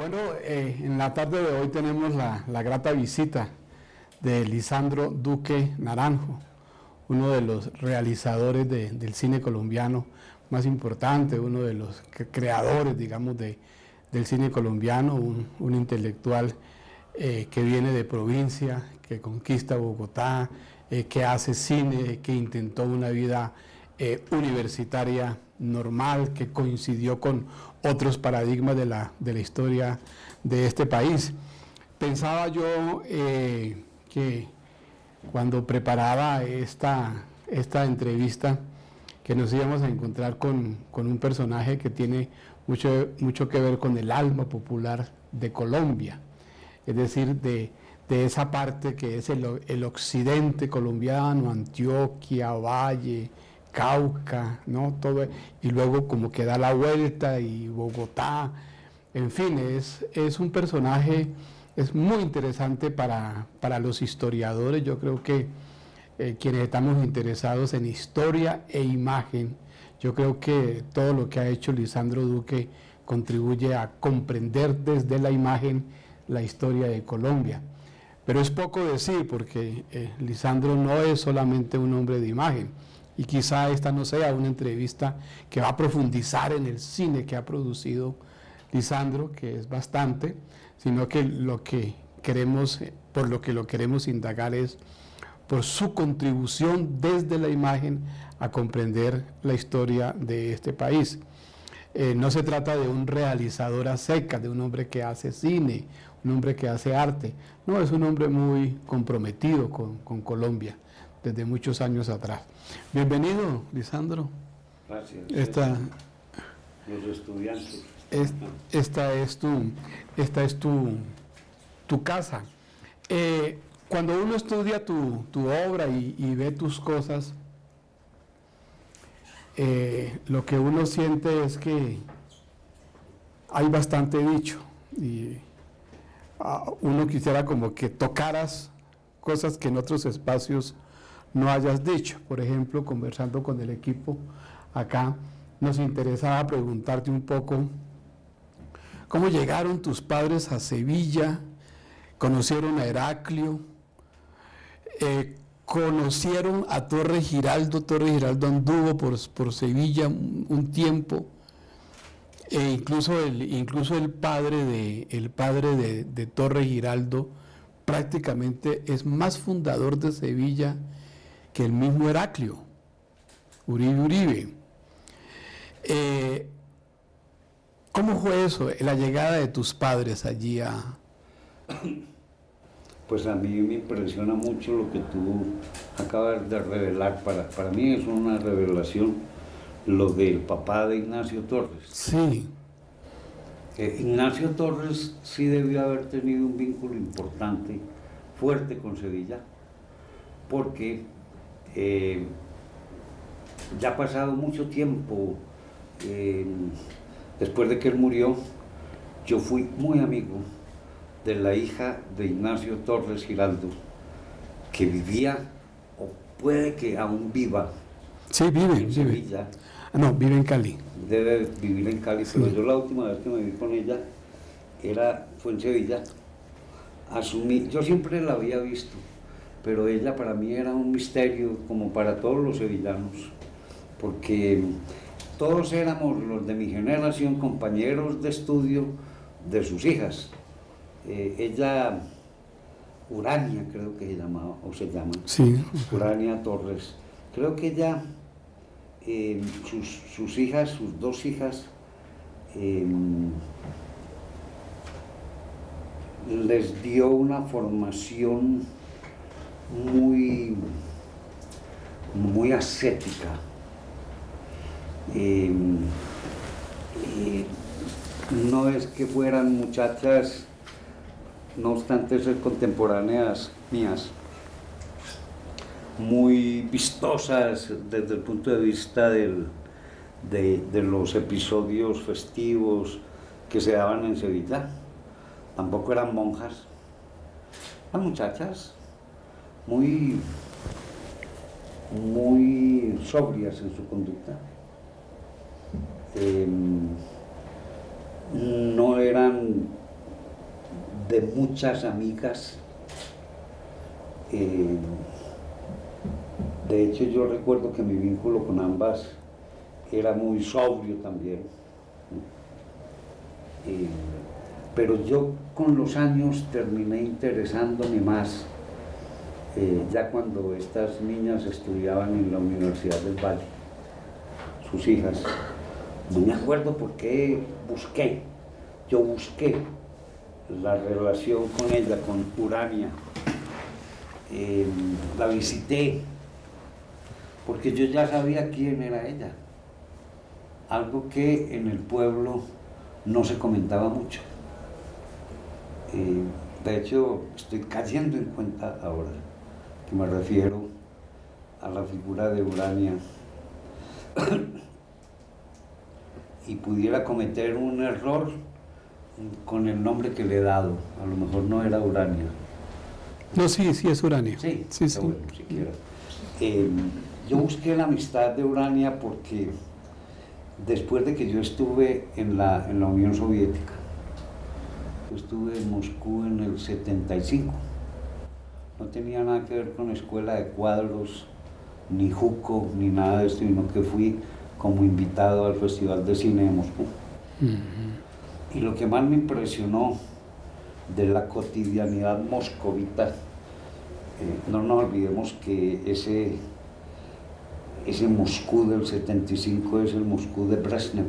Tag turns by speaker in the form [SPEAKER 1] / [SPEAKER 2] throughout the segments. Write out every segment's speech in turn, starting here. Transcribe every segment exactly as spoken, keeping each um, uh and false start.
[SPEAKER 1] Bueno, eh, en la tarde de hoy tenemos la, la grata visita de Lisandro Duque Naranjo, uno de los realizadores de, del cine colombiano más importante, uno de los creadores, digamos, de, del cine colombiano, un, un intelectual eh, que viene de provincia, que conquista Bogotá, eh, que hace cine, que intentó una vida eh, universitaria normal, que coincidió con otros paradigmas de la, de la historia de este país. Pensaba yo eh, que cuando preparaba esta, esta entrevista, que nos íbamos a encontrar con, con un personaje que tiene mucho, mucho que ver con el alma popular de Colombia, es decir, de, de esa parte que es el, el occidente colombiano, Antioquia, Valle, Cauca, ¿no? Todo, y luego como que da la vuelta y Bogotá, en fin, es, es un personaje, es muy interesante para, para los historiadores. Yo creo que eh, quienes estamos interesados en historia e imagen, yo creo que todo lo que ha hecho Lisandro Duque contribuye a comprender desde la imagen la historia de Colombia. Pero es poco decir, porque eh, Lisandro no es solamente un hombre de imagen, y quizá esta no sea una entrevista que va a profundizar en el cine que ha producido Lisandro, que es bastante, sino que lo que queremos, por lo que lo queremos indagar es por su contribución desde la imagen a comprender la historia de este país. Eh, no se trata de un realizador a secas, de un hombre que hace cine, un hombre que hace arte, no, es un hombre muy comprometido con, con Colombia desde muchos años atrás. Bienvenido, Lisandro.
[SPEAKER 2] Gracias.
[SPEAKER 1] Esta,
[SPEAKER 2] los estudiantes.
[SPEAKER 1] Es, esta es tu, esta es tu, tu casa. Eh, cuando uno estudia tu, tu obra y, y ve tus cosas, eh, lo que uno siente es que hay bastante dicho y uh, uno quisiera como que tocaras cosas que en otros espacios no hayas dicho. Por ejemplo, conversando con el equipo acá, nos interesaba preguntarte un poco cómo llegaron tus padres a Sevilla, conocieron a Heraclio, eh, conocieron a Torre Giraldo. Torre Giraldo anduvo por, por Sevilla un, un tiempo, e incluso el, incluso el padre, de, el padre de, de Torre Giraldo prácticamente es más fundador de Sevilla que el mismo Heraclio, Uribe Uribe. Eh, ¿Cómo fue eso, la llegada de tus padres allí a...?
[SPEAKER 2] Pues a mí me impresiona mucho lo que tú acabas de revelar. Para, para mí es una revelación lo del papá de Ignacio Torres.
[SPEAKER 1] Sí.
[SPEAKER 2] Eh, Ignacio Torres sí debió haber tenido un vínculo importante, fuerte con Sevilla, porque eh, ya ha pasado mucho tiempo. Eh, después de que él murió, yo fui muy amigo de la hija de Ignacio Torres Giraldo, que vivía, o puede que aún viva,
[SPEAKER 1] sí, vive,
[SPEAKER 2] en Sevilla.
[SPEAKER 1] Vive. No, vive en Cali.
[SPEAKER 2] Debe vivir en Cali,
[SPEAKER 1] Sí.
[SPEAKER 2] pero yo la última vez que me vi con ella era, fue en Sevilla. Asumí, yo siempre la había visto, pero ella para mí era un misterio, como para todos los sevillanos, porque todos éramos los de mi generación compañeros de estudio de sus hijas. Eh, ella, Urania creo que se llamaba, o se llama,
[SPEAKER 1] sí.
[SPEAKER 2] Urania Torres, creo que ella, eh, sus, sus hijas, sus dos hijas, eh, les dio una formación muy, muy ascética. Eh, eh, no es que fueran muchachas, no obstante ser contemporáneas mías, muy vistosas desde el punto de vista del, de, de los episodios festivos que se daban en Sevilla. Tampoco eran monjas, eran muchachas muy, muy sobrias en su conducta. Eh, no eran de muchas amigas. Eh, de hecho, yo recuerdo que mi vínculo con ambas era muy sobrio también. Eh, pero yo con los años terminé interesándome más, eh, ya cuando estas niñas estudiaban en la Universidad del Valle, sus hijas. No me acuerdo por qué busqué, yo busqué la relación con ella, con Urania. Eh, la visité porque yo ya sabía quién era ella, algo que en el pueblo no se comentaba mucho. Eh, de hecho, estoy cayendo en cuenta ahora que me refiero a la figura de Urania y pudiera cometer un error con el nombre que le he dado. A lo mejor no era Urania.
[SPEAKER 1] No, sí, sí es Urania.
[SPEAKER 2] Sí,
[SPEAKER 1] sí, sí.
[SPEAKER 2] Bueno, siquiera. Eh, yo busqué la amistad de Urania porque después de que yo estuve en la, en la Unión Soviética, yo estuve en Moscú en el setenta y cinco, no tenía nada que ver con escuela de cuadros, ni Juco, ni nada de esto, sino que fui como invitado al Festival de Cine de Moscú. Uh-huh. Y lo que más me impresionó de la cotidianidad moscovita, eh, no nos olvidemos que ese, ese Moscú del setenta y cinco es el Moscú de Brezhnev.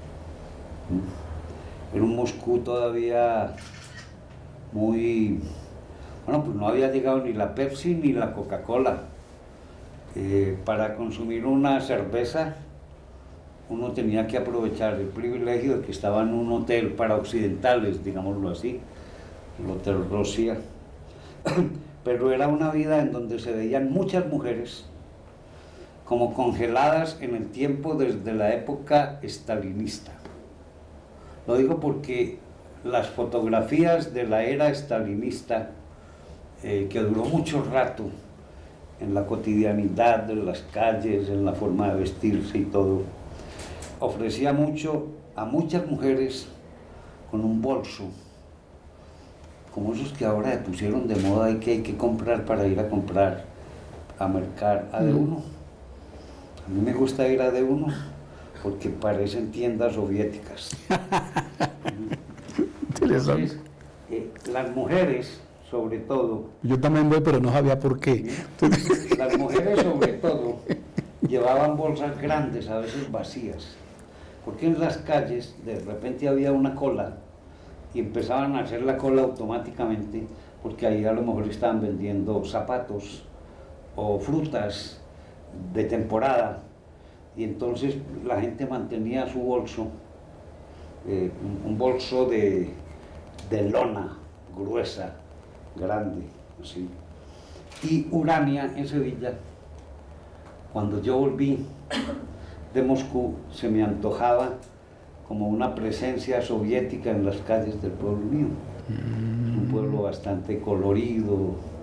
[SPEAKER 2] ¿Mm? Era un Moscú todavía muy... Bueno, pues no había llegado ni la Pepsi ni la Coca-Cola. Eh, para consumir una cerveza uno tenía que aprovechar el privilegio de que estaba en un hotel para occidentales, digámoslo así, el Hotel Rosia. Pero era una vida en donde se veían muchas mujeres como congeladas en el tiempo desde la época estalinista. Lo digo porque las fotografías de la era estalinista, eh, que duró mucho rato, en la cotidianidad de las calles, en la forma de vestirse y todo, ofrecía mucho a muchas mujeres con un bolso, como esos que ahora se pusieron de moda y que hay que comprar para ir a comprar, a mercar a de uno. A mí me gusta ir a de uno porque parecen tiendas soviéticas. Entonces, eh, las mujeres, sobre todo...
[SPEAKER 1] Yo también voy, pero no sabía por qué.
[SPEAKER 2] Las mujeres, sobre todo, llevaban bolsas grandes, a veces vacías, porque en las calles de repente había una cola y empezaban a hacer la cola automáticamente, porque ahí a lo mejor estaban vendiendo zapatos o frutas de temporada, y entonces la gente mantenía su bolso, eh, un, un bolso de, de lona gruesa, grande, así. Y Urania en Sevilla, cuando yo volví de Moscú, se me antojaba como una presencia soviética en las calles del pueblo mío. Mm. Un pueblo bastante colorido,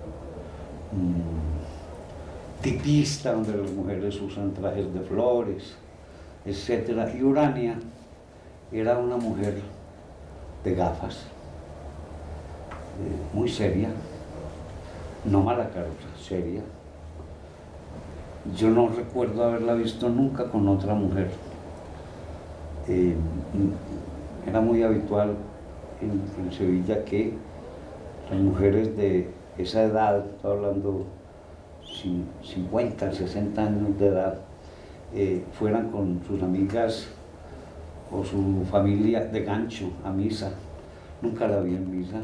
[SPEAKER 2] mmm, tipista, donde las mujeres usan trajes de flores, etcétera. Y Urania era una mujer de gafas, eh, muy seria, no mala cara, seria. Yo no recuerdo haberla visto nunca con otra mujer. Eh, era muy habitual en, en Sevilla que las mujeres de esa edad, estoy hablando cincuenta, sesenta años de edad, eh, fueran con sus amigas o su familia de gancho a misa. Nunca la vi en misa.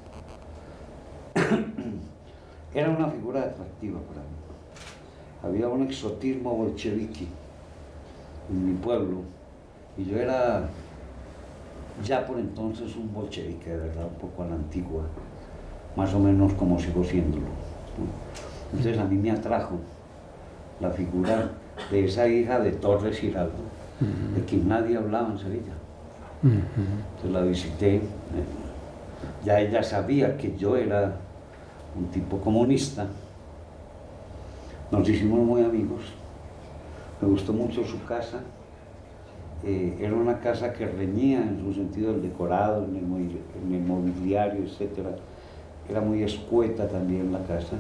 [SPEAKER 2] Era una figura atractiva para mí. Había un exotismo bolchevique en mi pueblo y yo era ya por entonces un bolchevique, de verdad, un poco a la antigua, más o menos como sigo siéndolo, ¿no? Entonces a mí me atrajo la figura de esa hija de Torres Giraldo, uh-huh. de quien nadie hablaba en Sevilla. Uh-huh. Entonces la visité, eh, ya ella sabía que yo era un tipo comunista. Nos hicimos muy amigos, me gustó mucho su casa, Eh, era una casa que reñía en su sentido del decorado, en el, en el mobiliario, etcétera. Era muy escueta también la casa.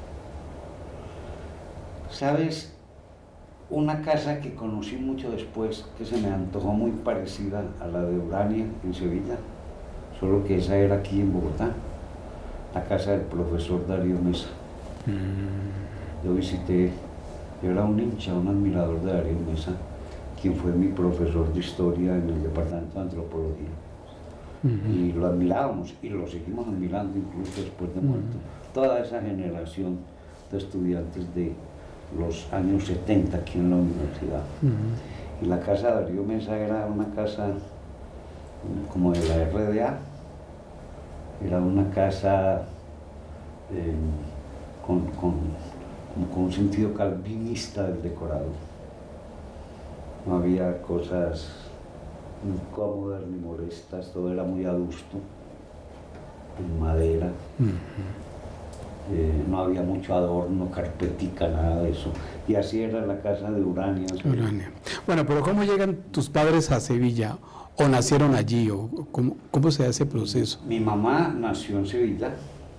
[SPEAKER 2] ¿Sabes? Una casa que conocí mucho después, que se me antojó muy parecida a la de Urania en Sevilla, solo que esa era aquí en Bogotá, la casa del profesor Darío Mesa. Mm. Yo visité, yo era un hincha, un admirador de Darío Mesa, quien fue mi profesor de historia en el departamento de antropología. Uh-huh. Y lo admirábamos y lo seguimos admirando incluso después de muerto. Uh-huh. Toda esa generación de estudiantes de los años setenta aquí en la universidad. Uh-huh. Y la casa de Darío Mesa era una casa como de la R D A, era una casa eh, con, con, con un sentido calvinista del decorado. No había cosas incómodas ni molestas, todo era muy adusto, en madera. Uh-huh. eh, no había mucho adorno, carpetica, nada de eso. Y así era la casa de Urania.
[SPEAKER 1] Urania. Bueno, pero ¿cómo llegan tus padres a Sevilla? ¿O nacieron allí? ¿O cómo, cómo se hace ese proceso?
[SPEAKER 2] Mi mamá nació en Sevilla.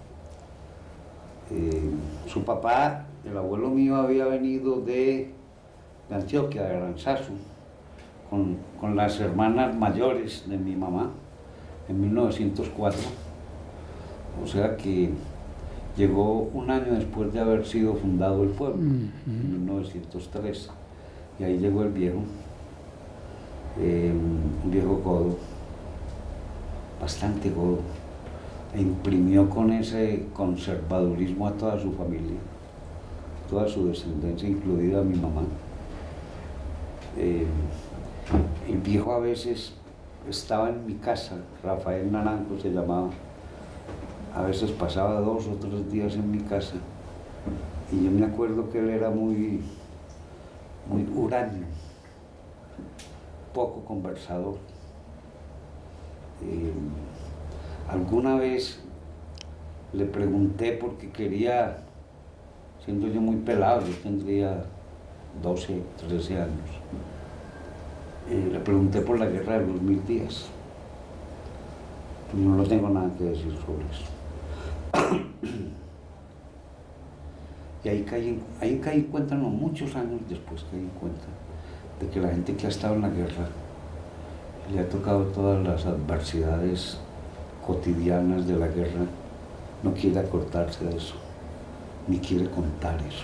[SPEAKER 2] Eh, su papá, el abuelo mío, había venido de... de Antioquia, de Aranzazu, con, con las hermanas mayores de mi mamá, en mil novecientos cuatro, o sea que llegó un año después de haber sido fundado el pueblo, uh-huh. en mil novecientos tres, y ahí llegó el viejo, eh, un viejo godo, bastante godo, e imprimió con ese conservadurismo a toda su familia, toda su descendencia, incluida a mi mamá. Eh, el viejo a veces estaba en mi casa, Rafael Naranjo se llamaba, a veces pasaba dos o tres días en mi casa, y yo me acuerdo que él era muy, muy huraño, poco conversador. Eh, alguna vez le pregunté porque quería, siendo yo muy pelado, yo tendría doce, trece años, eh, le pregunté por la guerra de los mil días. Pues no tengo nada que decir sobre eso. Y ahí caí, en, ahí caí en cuenta, no, muchos años después caí en cuenta de que la gente que ha estado en la guerra le ha tocado todas las adversidades cotidianas de la guerra, no quiere acordarse de eso, ni quiere contar eso.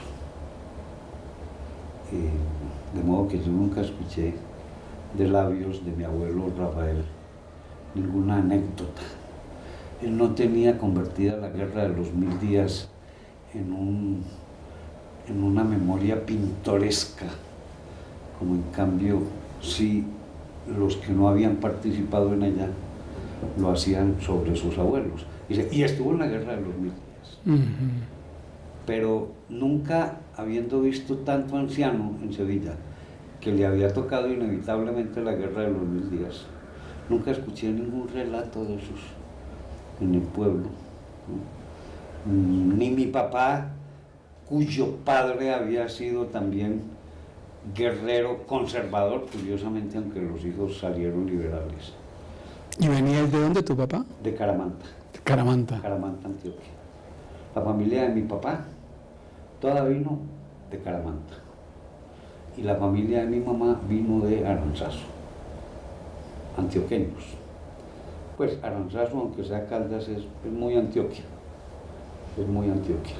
[SPEAKER 2] Eh, de modo que yo nunca escuché de labios de mi abuelo Rafael ninguna anécdota. Él no tenía convertida la guerra de los mil días en, un, en una memoria pintoresca, como en cambio sí los que no habían participado en ella lo hacían sobre sus abuelos. Y, y estuvo en la guerra de los mil días. Uh-huh. Pero nunca, habiendo visto tanto anciano en Sevilla, que le había tocado inevitablemente la guerra de los mil días, nunca escuché ningún relato de esos en el pueblo, ¿no? Ni mi papá, cuyo padre había sido también guerrero conservador, curiosamente, aunque los hijos salieron liberales.
[SPEAKER 1] ¿Y venía de dónde tu papá?
[SPEAKER 2] De Caramanta.
[SPEAKER 1] De Caramanta.
[SPEAKER 2] Caramanta, Antioquia. La familia de mi papá toda vino de Caramanta. Y la familia de mi mamá vino de Aranzazu, antioqueños. Pues Aranzazu, aunque sea Caldas, es, es muy Antioquia. Es muy Antioquia.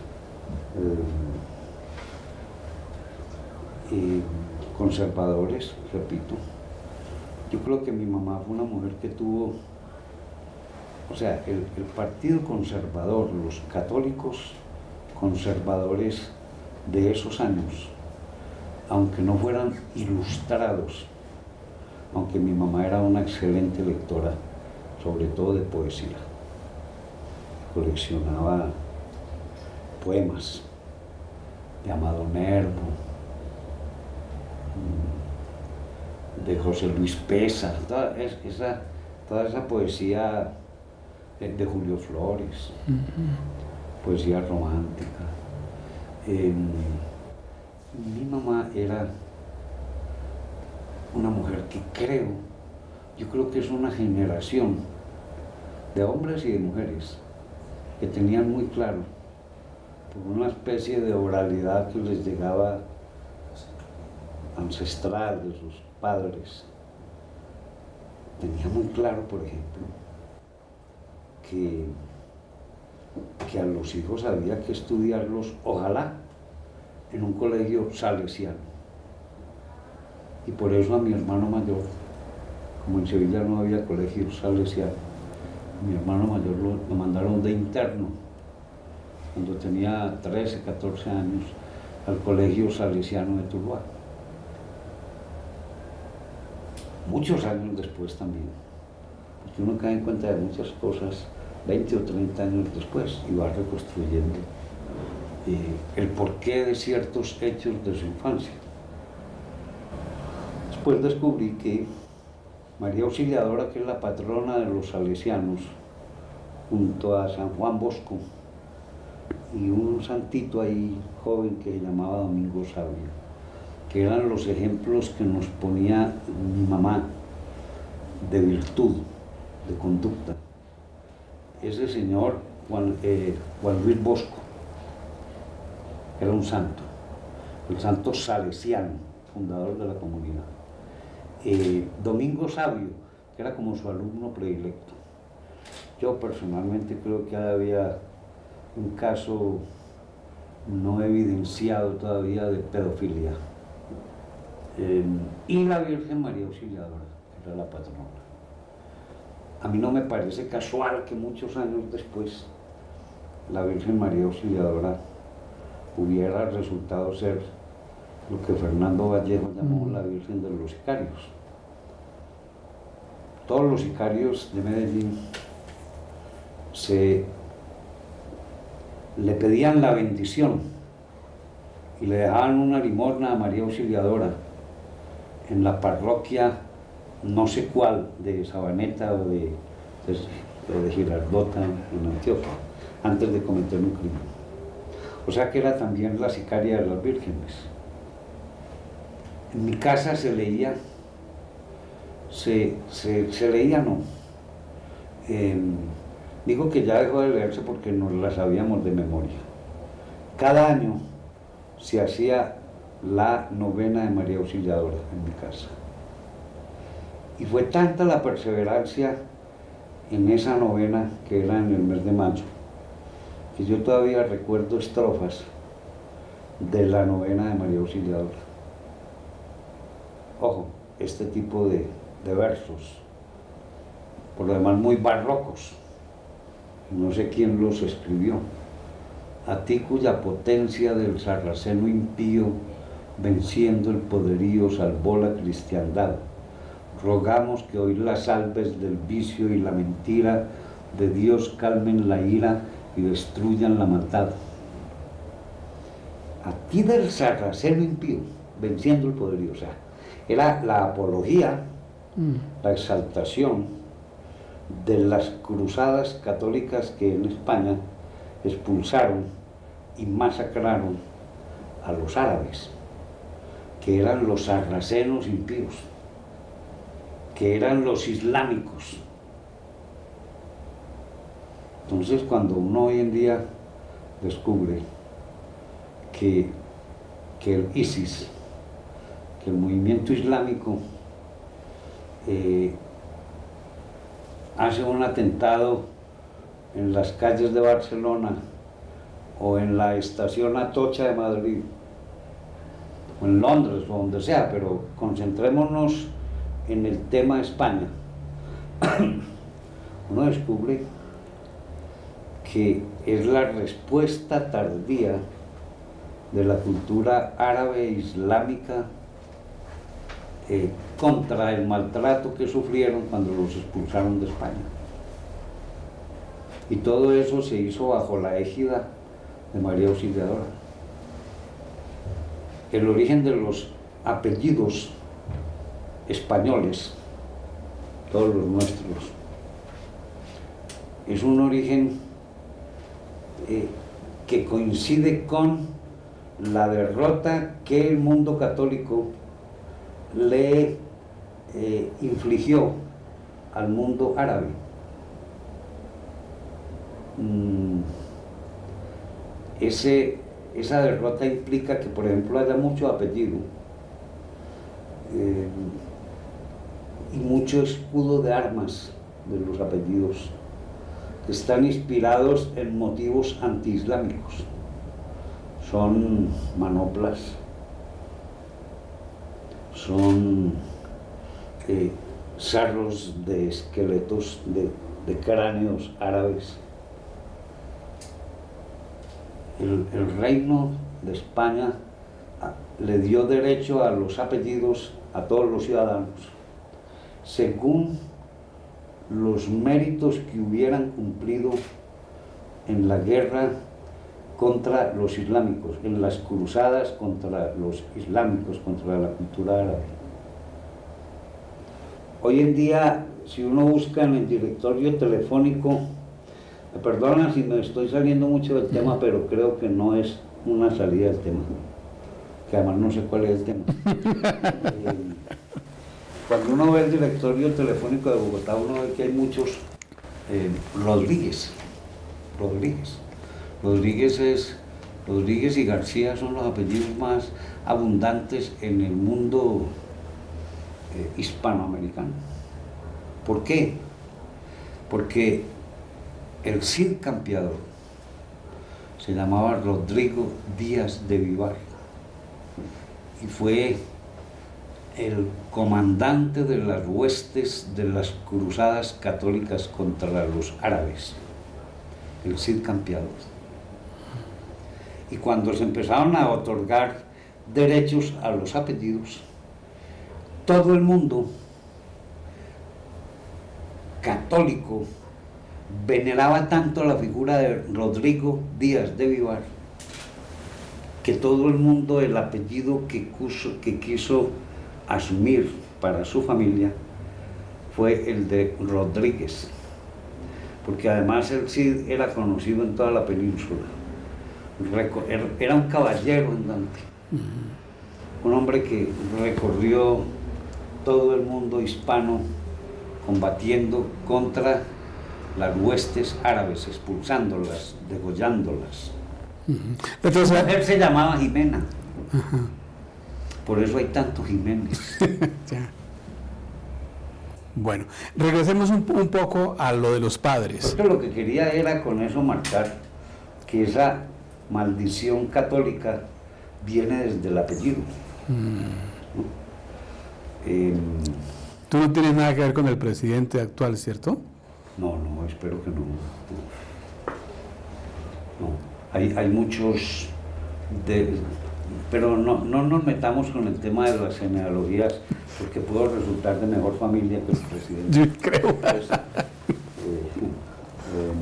[SPEAKER 2] Eh, eh, conservadores, repito. Yo creo que mi mamá fue una mujer que tuvo, o sea, el, el partido conservador, los católicos conservadores de esos años, aunque no fueran ilustrados, aunque mi mamá era una excelente lectora, sobre todo de poesía, coleccionaba poemas de Amado Nervo, de José Luis Pesa, toda esa, toda esa poesía de, de Julio Flores, uh-huh. poesía romántica. Eh, mi mamá era una mujer que creo, yo creo que es una generación de hombres y de mujeres que tenían muy claro, por una especie de oralidad que les llegaba ancestral de sus padres, tenía muy claro, por ejemplo, que, que a los hijos había que estudiarlos, ojalá, en un colegio salesiano. Y por eso a mi hermano mayor, como en Sevilla no había colegio salesiano, mi hermano mayor lo, lo mandaron de interno, cuando tenía trece, catorce años, al colegio salesiano de Tuluá. Muchos años después también, porque uno cae en cuenta de muchas cosas veinte o treinta años después y va reconstruyendo eh, el porqué de ciertos hechos de su infancia. Después descubrí que María Auxiliadora, que es la patrona de los salesianos, junto a San Juan Bosco y un santito ahí joven que se llamaba Domingo Sabio, que eran los ejemplos que nos ponía mi mamá de virtud, de conducta. Ese señor, Juan, eh, Juan Luis Bosco, era un santo, el santo salesiano, fundador de la comunidad. Eh, Domingo Sabio, que era como su alumno predilecto. Yo personalmente creo que había un caso no evidenciado todavía de pedofilia. Eh, y la Virgen María Auxiliadora, que era la patrona. A mí no me parece casual que muchos años después la Virgen María Auxiliadora hubiera resultado ser lo que Fernando Vallejo llamó la Virgen de los Sicarios. Todos los sicarios de Medellín se le pedían la bendición y le dejaban una limosna a María Auxiliadora en la parroquia no sé cuál, de Sabaneta o de, de, de Girardota en Antioquia, antes de cometer un crimen. O sea que era también la sicaria de las vírgenes. En mi casa se leía, se, se, se leía no, eh, digo que ya dejó de leerse porque nos la sabíamos de memoria. Cada año se hacía la novena de María Auxiliadora en mi casa. Y fue tanta la perseverancia en esa novena, que era en el mes de mayo, que yo todavía recuerdo estrofas de la novena de María Auxiliadora. Ojo, este tipo de, de versos, por lo demás muy barrocos, no sé quién los escribió. A ti cuya potencia del sarraceno impío, venciendo el poderío, salvó la cristiandad, rogamos que hoy las salves del vicio y la mentira de Dios calmen la ira y destruyan la maldad. A ti del sarraceno impío, venciendo el poderío, o sea, era la apología, mm. la exaltación de las cruzadas católicas que en España expulsaron y masacraron a los árabes, que eran los sarracenos impíos, que eran los islámicos. Entonces, cuando uno hoy en día descubre que, que el ISIS, que el movimiento islámico eh, hace un atentado en las calles de Barcelona o en la estación Atocha de Madrid o en Londres o donde sea, pero concentrémonos en el tema España, uno descubre que es la respuesta tardía de la cultura árabe e islámica eh, contra el maltrato que sufrieron cuando los expulsaron de España. Y todo eso se hizo bajo la égida de María Auxiliadora. El origen de los apellidos españoles, todos los nuestros, es un origen eh, que coincide con la derrota que el mundo católico le eh, infligió al mundo árabe. Mm, ese, esa derrota implica que, por ejemplo, haya mucho apellido eh, y mucho escudo de armas de los apellidos que están inspirados en motivos antiislámicos. Son manoplas, son eh, sarros de esqueletos de, de cráneos árabes. El, el reino de España le dio derecho a los apellidos a todos los ciudadanos, según los méritos que hubieran cumplido en la guerra contra los islámicos, en las cruzadas contra los islámicos, contra la cultura árabe. Hoy en día, si uno busca en el directorio telefónico, me perdonan si me estoy saliendo mucho del tema, pero creo que no es una salida del tema, que además no sé cuál es el tema. eh, cuando uno ve el directorio telefónico de Bogotá, uno ve que hay muchos eh, Rodríguez, Rodríguez. Rodríguez es, Rodríguez y García son los apellidos más abundantes en el mundo eh, hispanoamericano. ¿Por qué? Porque el Cid Campeador se llamaba Rodrigo Díaz de Vivar y fue el comandante de las huestes de las cruzadas católicas contra los árabes, el Cid Campeador. Y cuando se empezaron a otorgar derechos a los apellidos, todo el mundo católico veneraba tanto la figura de Rodrigo Díaz de Vivar que todo el mundo el apellido que, cuso, que quiso asumir para su familia fue el de Rodríguez, porque además el Cid era conocido en toda la península. Era un caballero andante, un hombre que recorrió todo el mundo hispano combatiendo contra las huestes árabes, expulsándolas, degollándolas. Entonces, la mujer se llamaba Jimena. Uh-huh. Por eso hay tantos Jiménez.
[SPEAKER 1] Ya. Bueno, regresemos un, un poco a lo de los padres.
[SPEAKER 2] Porque lo que quería era con eso marcar que esa maldición católica viene desde el apellido. Mm. ¿No? Eh,
[SPEAKER 1] Tú no tienes nada que ver con el presidente actual, ¿cierto?
[SPEAKER 2] No, no, espero que no. No, hay, hay muchos, de, pero no, no nos metamos con el tema de las genealogías, porque puedo resultar de mejor familia que el presidente.
[SPEAKER 1] Yo creo.
[SPEAKER 2] Entonces, eh, eh,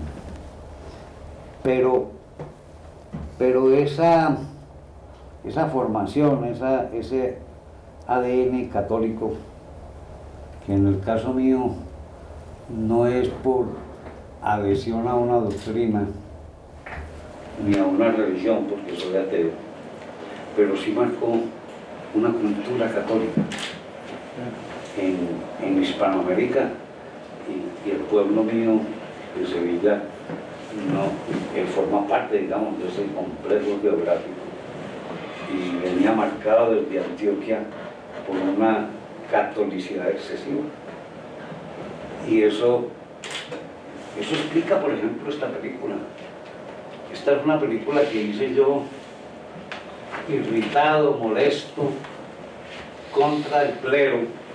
[SPEAKER 2] pero, pero esa, esa formación, esa, ese A D N católico, que en el caso mío no es por adhesión a una doctrina ni a una religión, porque soy ateo, pero sí marcó una cultura católica en, en Hispanoamérica, y, y el pueblo mío de Sevilla, no, él forma parte, digamos, de ese complejo geográfico, y venía marcado desde Antioquia por una catolicidad excesiva. Y eso, eso explica, por ejemplo, esta película. Esta es una película que hice yo irritado, molesto, contra el clero,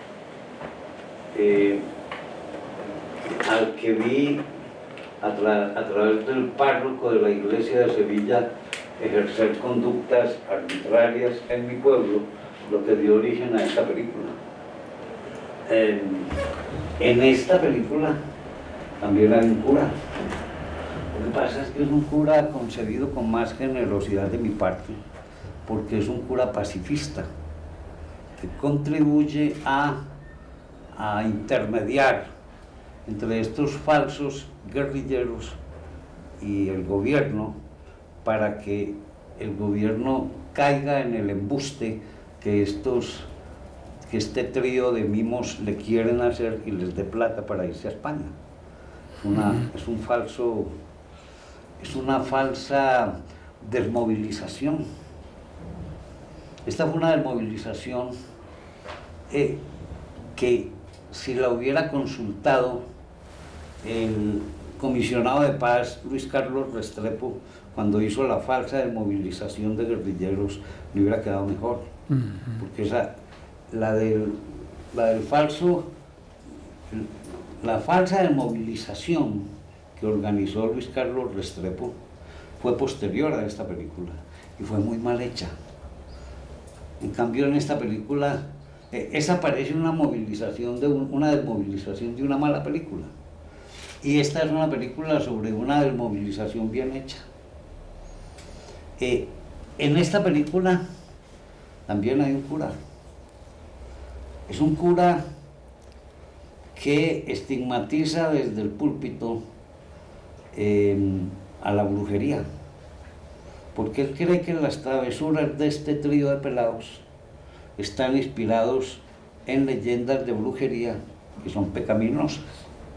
[SPEAKER 2] eh, al que vi a, tra a través del párroco de la iglesia de Sevilla ejercer conductas arbitrarias en mi pueblo, lo que dio origen a esta película. Eh, en esta película también hay un cura. Lo que pasa es que es un cura concebido con más generosidad de mi parte, porque es un cura pacifista, que contribuye a, a intermediar entre estos falsos guerrilleros y el gobierno, para que el gobierno caiga en el embuste que estos que este trío de mimos le quieren hacer y les dé plata para irse a España. Una, es un falso, es una falsa desmovilización. Esta fue una desmovilización eh, que si la hubiera consultado el comisionado de paz Luis Carlos Restrepo cuando hizo la falsa desmovilización de guerrilleros, le hubiera quedado mejor. Uh-huh. Porque esa, la, del, la del falso, la falsa desmovilización que organizó Luis Carlos Restrepo fue posterior a esta película y fue muy mal hecha. En cambio, en esta película, eh, esa parece una movilización, de un, una desmovilización de una mala película. Y esta es una película sobre una desmovilización bien hecha. Eh, en esta película también hay un cura. Es un cura que estigmatiza desde el púlpito eh, a la brujería, porque él cree que las travesuras de este trío de pelados están inspirados en leyendas de brujería que son pecaminosas.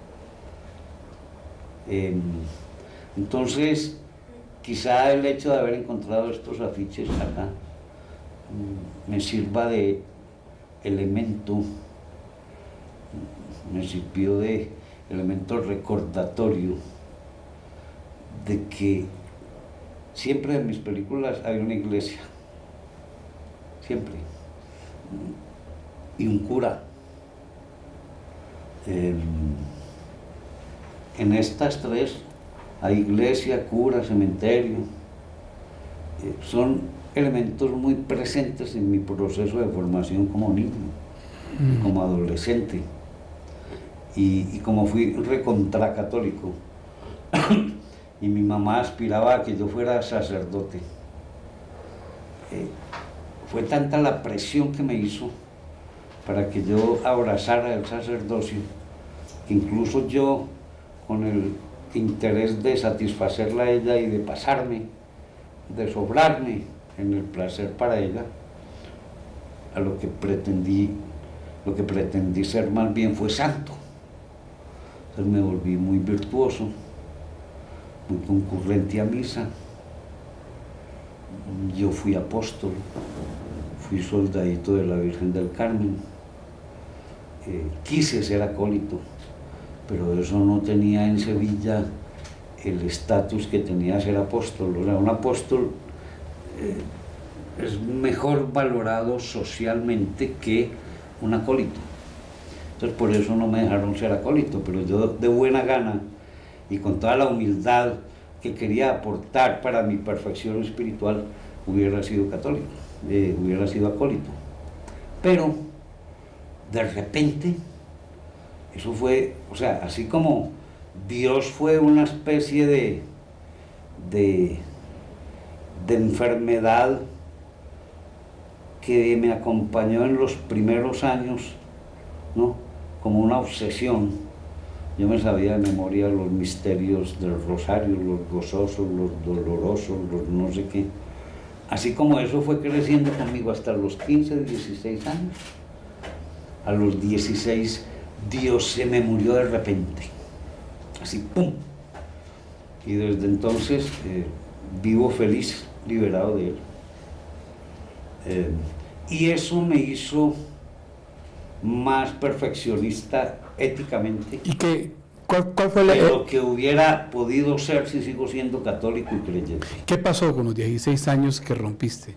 [SPEAKER 2] Eh, entonces, quizá el hecho de haber encontrado estos afiches acá me sirva de elemento, me sirvió de elemento recordatorio de que siempre en mis películas hay una iglesia, siempre, y un cura. Eh, en estas tres hay iglesia, cura, cementerio, eh, son elementos muy presentes en mi proceso de formación como niño, mm. como adolescente, y, y como fui recontra católico, y mi mamá aspiraba a que yo fuera sacerdote. Eh, fue tanta la presión que me hizo para que yo abrazara el sacerdocio, que incluso yo, con el interés de satisfacerla a ella y de pasarme, de sobrarme en el placer para ella, a lo que pretendí, lo que pretendí ser más bien fue santo. Entonces me volví muy virtuoso, muy concurrente a misa. Yo fui apóstol, fui soldadito de la Virgen del Carmen, eh, quise ser acólito, pero eso no tenía en Sevilla el estatus que tenía ser apóstol. O sea, un apóstol eh, es mejor valorado socialmente que un acólito. Entonces por eso no me dejaron ser acólito, pero yo de buena gana y con toda la humildad que quería aportar para mi perfección espiritual, hubiera sido católico, eh, hubiera sido acólito. Pero de repente, eso fue, o sea, así como Dios fue una especie de, de, de enfermedad que me acompañó en los primeros años, ¿no? Como una obsesión. Yo me sabía de memoria los misterios del rosario, los gozosos, los dolorosos, los no sé qué. Así como eso fue creciendo conmigo hasta los quince, dieciséis años. A los dieciséis, Dios se me murió de repente. Así, ¡pum! Y desde entonces eh, vivo feliz, liberado de él. Eh, y eso me hizo más perfeccionista éticamente.
[SPEAKER 1] ¿Y qué, cuál, cuál fue la,
[SPEAKER 2] de lo que hubiera podido ser si sigo siendo católico y creyente?
[SPEAKER 1] ¿Qué pasó con los dieciséis años que rompiste?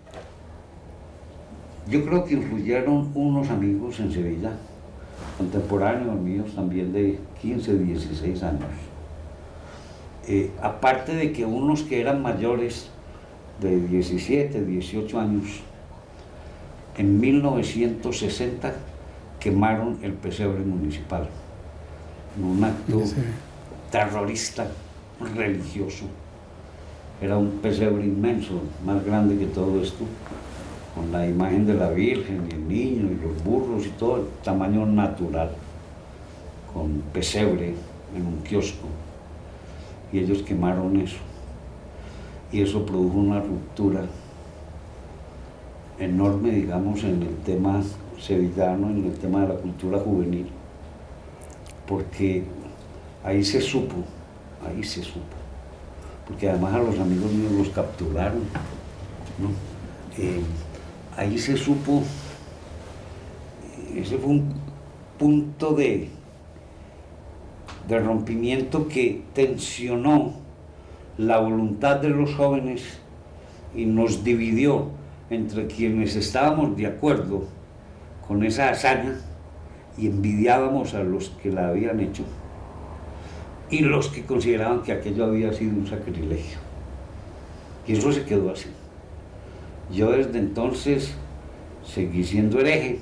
[SPEAKER 2] Yo creo que influyeron unos amigos en Sevilla, contemporáneos míos también de quince, dieciséis años. Eh, aparte de que unos que eran mayores de diecisiete, dieciocho años, en mil novecientos sesenta quemaron el pesebre municipal en un acto sí. terrorista, religioso. Era un pesebre inmenso, más grande que todo esto, con la imagen de la Virgen y el niño y los burros y todo, el tamaño natural, con pesebre en un kiosco. Y ellos quemaron eso. Y eso produjo una ruptura enorme, digamos, en el tema sevillano en el tema de la cultura juvenil, porque ahí se supo, ahí se supo, porque además a los amigos míos los capturaron, ¿no? Eh, ahí se supo, ese fue un punto de, de rompimiento que tensionó la voluntad de los jóvenes y nos dividió entre quienes estábamos de acuerdo con esa hazaña y envidiábamos a los que la habían hecho, y los que consideraban que aquello había sido un sacrilegio. Y eso se quedó así. Yo desde entonces seguí siendo hereje.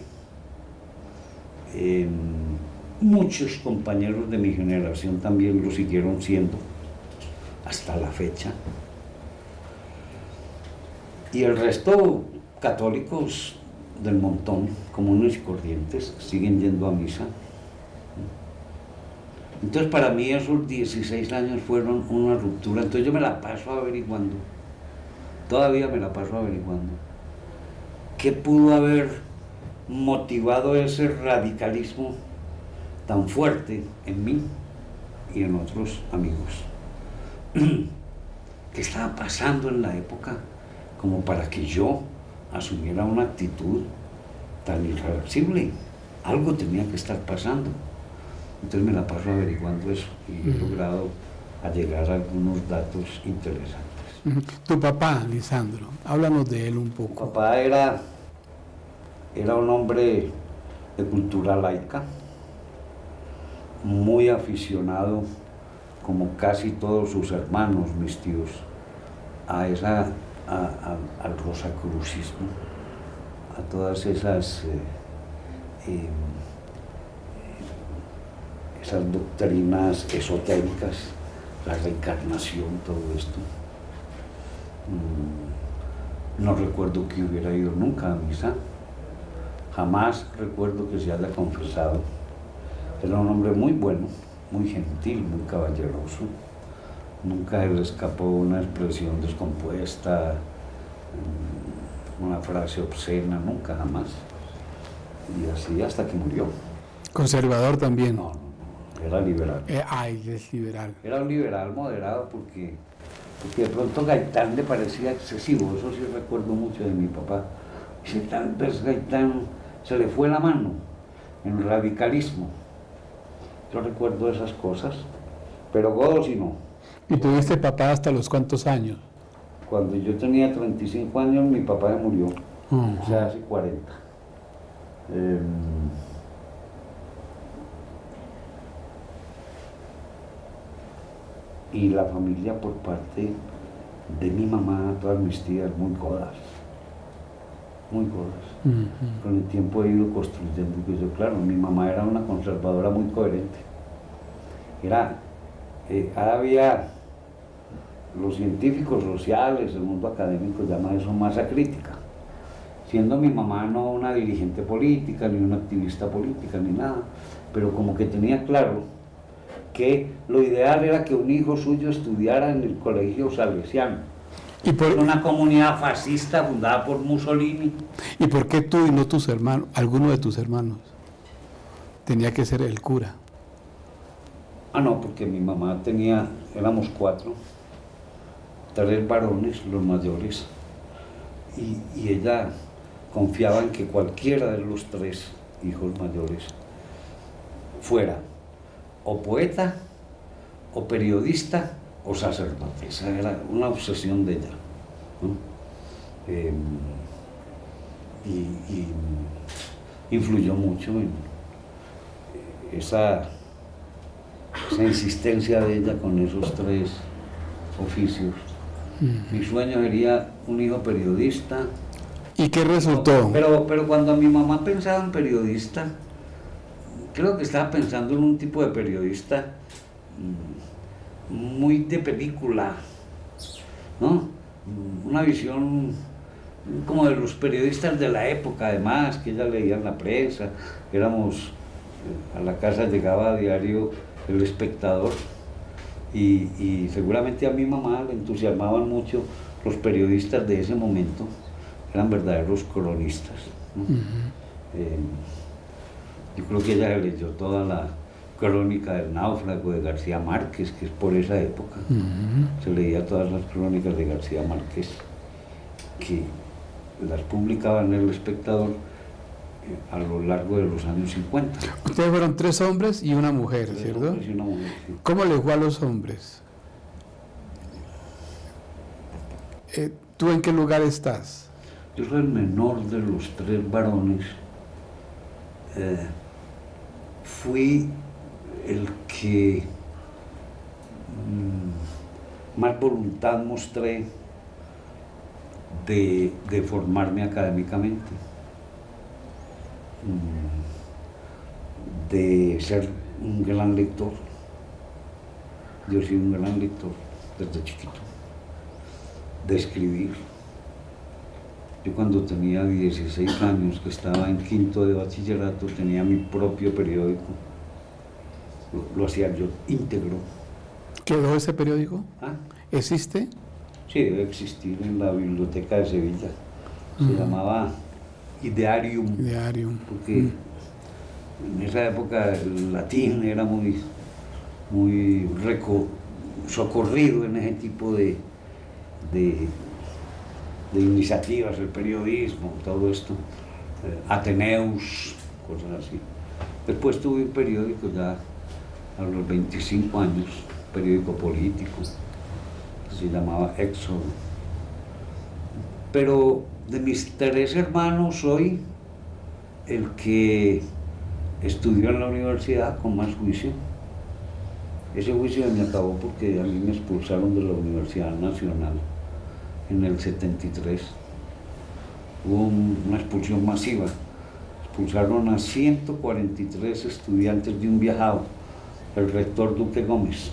[SPEAKER 2] Eh, muchos compañeros de mi generación también lo siguieron siendo hasta la fecha. Y el resto, católicos del montón, comunes y corrientes, siguen yendo a misa. Entonces para mí esos dieciséis años fueron una ruptura. Entonces yo me la paso averiguando, todavía me la paso averiguando, qué pudo haber motivado ese radicalismo tan fuerte en mí y en otros amigos. ¿Qué estaba pasando en la época como para que yo asumiera una actitud tan irreversible? Algo tenía que estar pasando. Entonces me la paso averiguando eso y he logrado allegar algunos datos interesantes.
[SPEAKER 1] Tu papá, Lisandro, háblanos de él un poco.
[SPEAKER 2] Mi papá era, era un hombre de cultura laica, muy aficionado, como casi todos sus hermanos, mis tíos, a esa, a, a, al rosacrucismo, a todas esas... Eh, eh, esas doctrinas esotéricas, la reencarnación, todo esto. No recuerdo que hubiera ido nunca a misa, jamás recuerdo que se haya confesado. Era un hombre muy bueno, muy gentil, muy caballeroso, nunca le escapó una expresión descompuesta, una frase obscena, nunca, jamás. Y así hasta que murió.
[SPEAKER 1] ¿Conservador también?
[SPEAKER 2] No, no. Era liberal.
[SPEAKER 1] Eh, ay, es liberal.
[SPEAKER 2] Era un liberal moderado porque, porque de pronto Gaitán le parecía excesivo, eso sí recuerdo mucho de mi papá. Dice, tal vez Gaitán se le fue la mano en radicalismo. Yo recuerdo esas cosas, pero Godo sí no.
[SPEAKER 1] ¿Y tuviste papá hasta los cuántos años?
[SPEAKER 2] Cuando yo tenía treinta y cinco años, mi papá me murió, uh-huh. O sea, hace cuarenta. Eh, y la familia por parte de mi mamá, todas mis tías, muy godas, muy godas. Uh-huh. Con el tiempo he ido construyendo, que yo, claro, mi mamá era una conservadora muy coherente. Era, eh, había, los científicos sociales, el mundo académico llama eso masa crítica. Siendo mi mamá no una dirigente política, ni una activista política, ni nada, pero como que tenía claro que lo ideal era que un hijo suyo estudiara en el colegio salesiano, ¿y por una comunidad fascista fundada por Mussolini?
[SPEAKER 1] ¿Y por qué tú y no tus hermanos, alguno de tus hermanos, tenía que ser el cura?
[SPEAKER 2] Ah, no, porque mi mamá tenía, éramos cuatro, tres varones, los mayores, y, y ella confiaba en que cualquiera de los tres hijos mayores fuera o poeta, o periodista, o sacerdote. Esa era una obsesión de ella, ¿no? Eh, y, y influyó mucho en esa, esa insistencia de ella con esos tres oficios. Mm. Mi sueño sería un hijo periodista.
[SPEAKER 1] ¿Y qué resultó?
[SPEAKER 2] Pero, pero cuando mi mamá pensaba en periodista, creo que estaba pensando en un tipo de periodista muy de película, ¿no? Una visión como de los periodistas de la época, además, que ella leía en la prensa. Éramos, a la casa llegaba a diario El Espectador, y, y seguramente a mi mamá le entusiasmaban mucho los periodistas de ese momento, eran verdaderos cronistas, ¿no? Uh-huh. Eh, yo creo que ella leyó toda la crónica del náufrago de García Márquez, que es por esa época. Uh-huh. Se leía todas las crónicas de García Márquez, que las publicaban en El Espectador eh, a lo largo de los años cincuenta.
[SPEAKER 1] Ustedes fueron tres hombres y una mujer,
[SPEAKER 2] tres
[SPEAKER 1] ¿cierto?
[SPEAKER 2] Hombres y una mujer, sí.
[SPEAKER 1] ¿Cómo les fue a los hombres? Eh, ¿Tú en qué lugar estás?
[SPEAKER 2] Yo soy el menor de los tres varones. Eh, fui el que mmm, más voluntad mostré de, de formarme académicamente, mmm, de ser un gran lector. Yo soy un gran lector desde chiquito, de escribir. Yo cuando tenía dieciséis años, que estaba en quinto de bachillerato, tenía mi propio periódico. Lo, lo hacía yo íntegro.
[SPEAKER 1] ¿Quedó ese periódico?
[SPEAKER 2] ¿Ah?
[SPEAKER 1] ¿Existe?
[SPEAKER 2] Sí, debe existir en la biblioteca de Sevilla. Se uh-huh. llamaba Idearium.
[SPEAKER 1] Idearium.
[SPEAKER 2] Porque uh-huh. en esa época el latín era muy, muy reco, socorrido en ese tipo de, de de iniciativas, el periodismo, todo esto, eh, Ateneus, cosas así. Después tuve un periódico ya a los veinticinco años, periódico político, que se llamaba Éxodo. Pero de mis tres hermanos soy el que estudió en la universidad con más juicio. Ese juicio me acabó porque a mí me expulsaron de la Universidad Nacional en el setenta y tres. Hubo un, una expulsión masiva. Expulsaron a ciento cuarenta y tres estudiantes de un viajado, el rector Duque Gómez.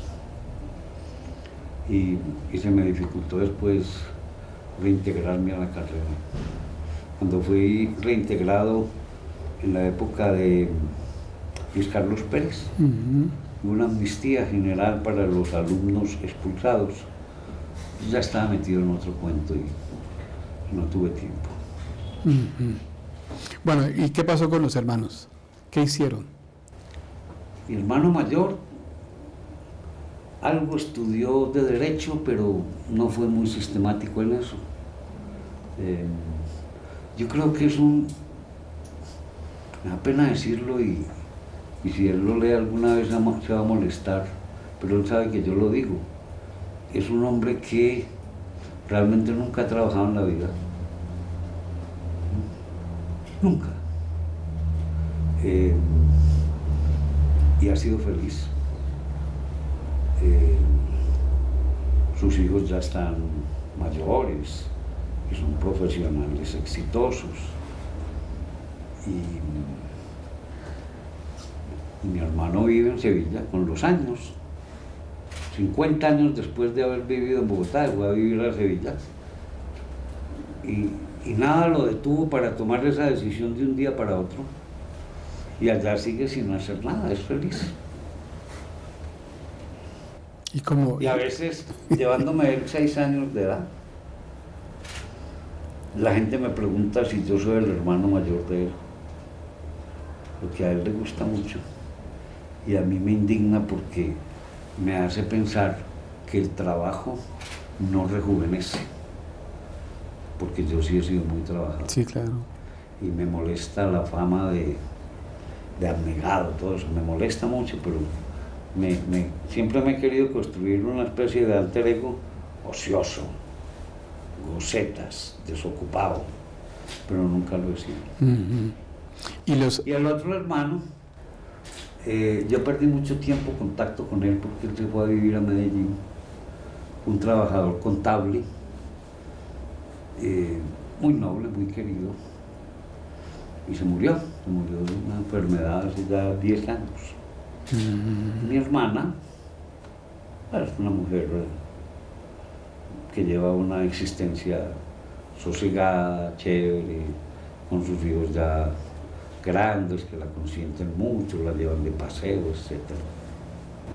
[SPEAKER 2] Y, y se me dificultó después reintegrarme a la carrera. Cuando fui reintegrado en la época de Luis Carlos Pérez, uh-huh. hubo una amnistía general para los alumnos expulsados. Yo ya estaba metido en otro cuento y no tuve tiempo.
[SPEAKER 1] Uh-huh. Bueno, ¿y qué pasó con los hermanos? ¿Qué hicieron?
[SPEAKER 2] Mi hermano mayor algo estudió de Derecho, pero no fue muy sistemático en eso. Eh, yo creo que es un... me da pena decirlo y, y si él lo lee alguna vez se va a molestar, pero él sabe que yo lo digo. Es un hombre que realmente nunca ha trabajado en la vida. Nunca. Eh, y ha sido feliz. Eh, sus hijos ya están mayores y son profesionales exitosos. Y, y mi hermano vive en Sevilla con los años. cincuenta años después de haber vivido en Bogotá, fue a vivir a Sevilla. Y, y nada lo detuvo para tomar esa decisión de un día para otro. Y allá sigue sin hacer nada, es feliz.
[SPEAKER 1] ¿Y cómo?
[SPEAKER 2] Y a veces, llevándome él seis años de edad, la gente me pregunta si yo soy el hermano mayor de él. Porque a él le gusta mucho. Y a mí me indigna porque me hace pensar que el trabajo no rejuvenece, porque yo sí he sido muy trabajador.
[SPEAKER 1] Sí, claro.
[SPEAKER 2] Y me molesta la fama de, de abnegado, todo eso, me molesta mucho, pero me, me, siempre me he querido construir una especie de alter ego ocioso, gocetas, desocupado, pero nunca lo he sido.
[SPEAKER 1] Uh-huh. ¿Y, los...
[SPEAKER 2] y el otro hermano, Eh, yo perdí mucho tiempo contacto con él porque él se fue a vivir a Medellín, un trabajador contable, eh, muy noble, muy querido, y se murió, se murió de una enfermedad hace ya diez años. Mm. Mi hermana es una mujer que lleva una existencia sosegada, chévere, con sus hijos ya grandes, que la consienten mucho, la llevan de paseo, etcétera.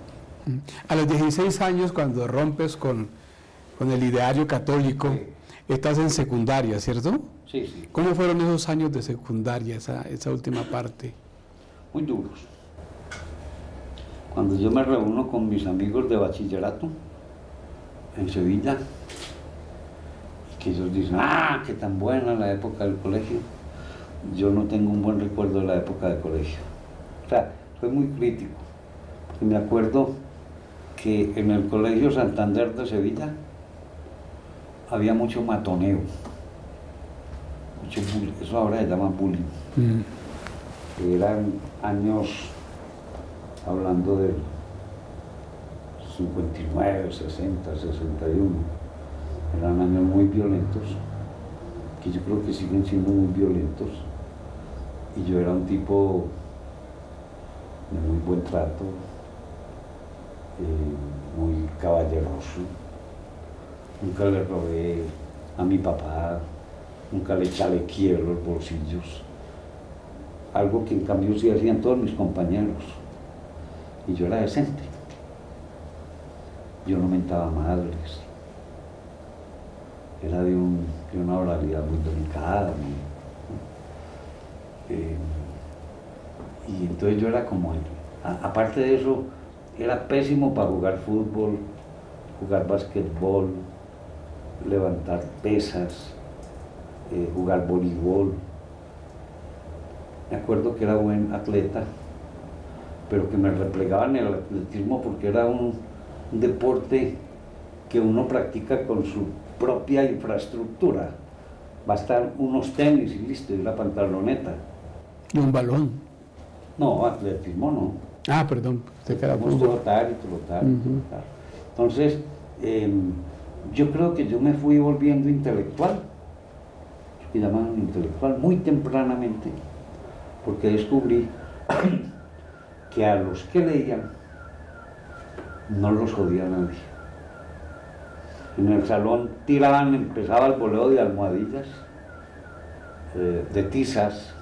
[SPEAKER 1] A los dieciséis años, cuando rompes con, con el ideario católico, sí. estás en secundaria, ¿cierto?
[SPEAKER 2] Sí, sí.
[SPEAKER 1] ¿Cómo fueron esos años de secundaria, esa, esa última parte?
[SPEAKER 2] Muy duros. Cuando yo me reúno con mis amigos de bachillerato en Sevilla, que ellos dicen, ah, qué tan buena la época del colegio, yo no tengo un buen recuerdo de la época del colegio. O sea, soy muy crítico, porque me acuerdo que en el Colegio Santander de Sevilla había mucho matoneo, mucho bullying, eso ahora se llama bullying. Mm. Eran años, hablando del cincuenta y nueve, sesenta, sesenta y uno, eran años muy violentos, que yo creo que siguen siendo muy violentos, y yo era un tipo de muy buen trato, eh, muy caballeroso, nunca le robé a mi papá, nunca le chalequeé los bolsillos, algo que en cambio sí hacían todos mis compañeros, y yo era decente, yo no mentaba madres, era de, un, de una oralidad muy delicada, muy, eh, y entonces yo era como él. A, aparte de eso, era pésimo para jugar fútbol, jugar basquetbol, levantar pesas, eh, jugar voleibol. Me acuerdo que era buen atleta, pero que me replegaba en el atletismo porque era un, un deporte que uno practica con su propia infraestructura. Bastan unos tenis y listo, y una pantaloneta.
[SPEAKER 1] ¿Y un balón?
[SPEAKER 2] No, atletismo no.
[SPEAKER 1] Ah, perdón, usted queda
[SPEAKER 2] fútbol. Trotar y trotar. Uh-huh. trotar. Entonces, eh, yo creo que yo me fui volviendo intelectual, que llamaban intelectual, muy tempranamente, porque descubrí que a los que leían no los jodía nadie. En el salón tiraban, empezaba el boleo de almohadillas, eh, de tizas,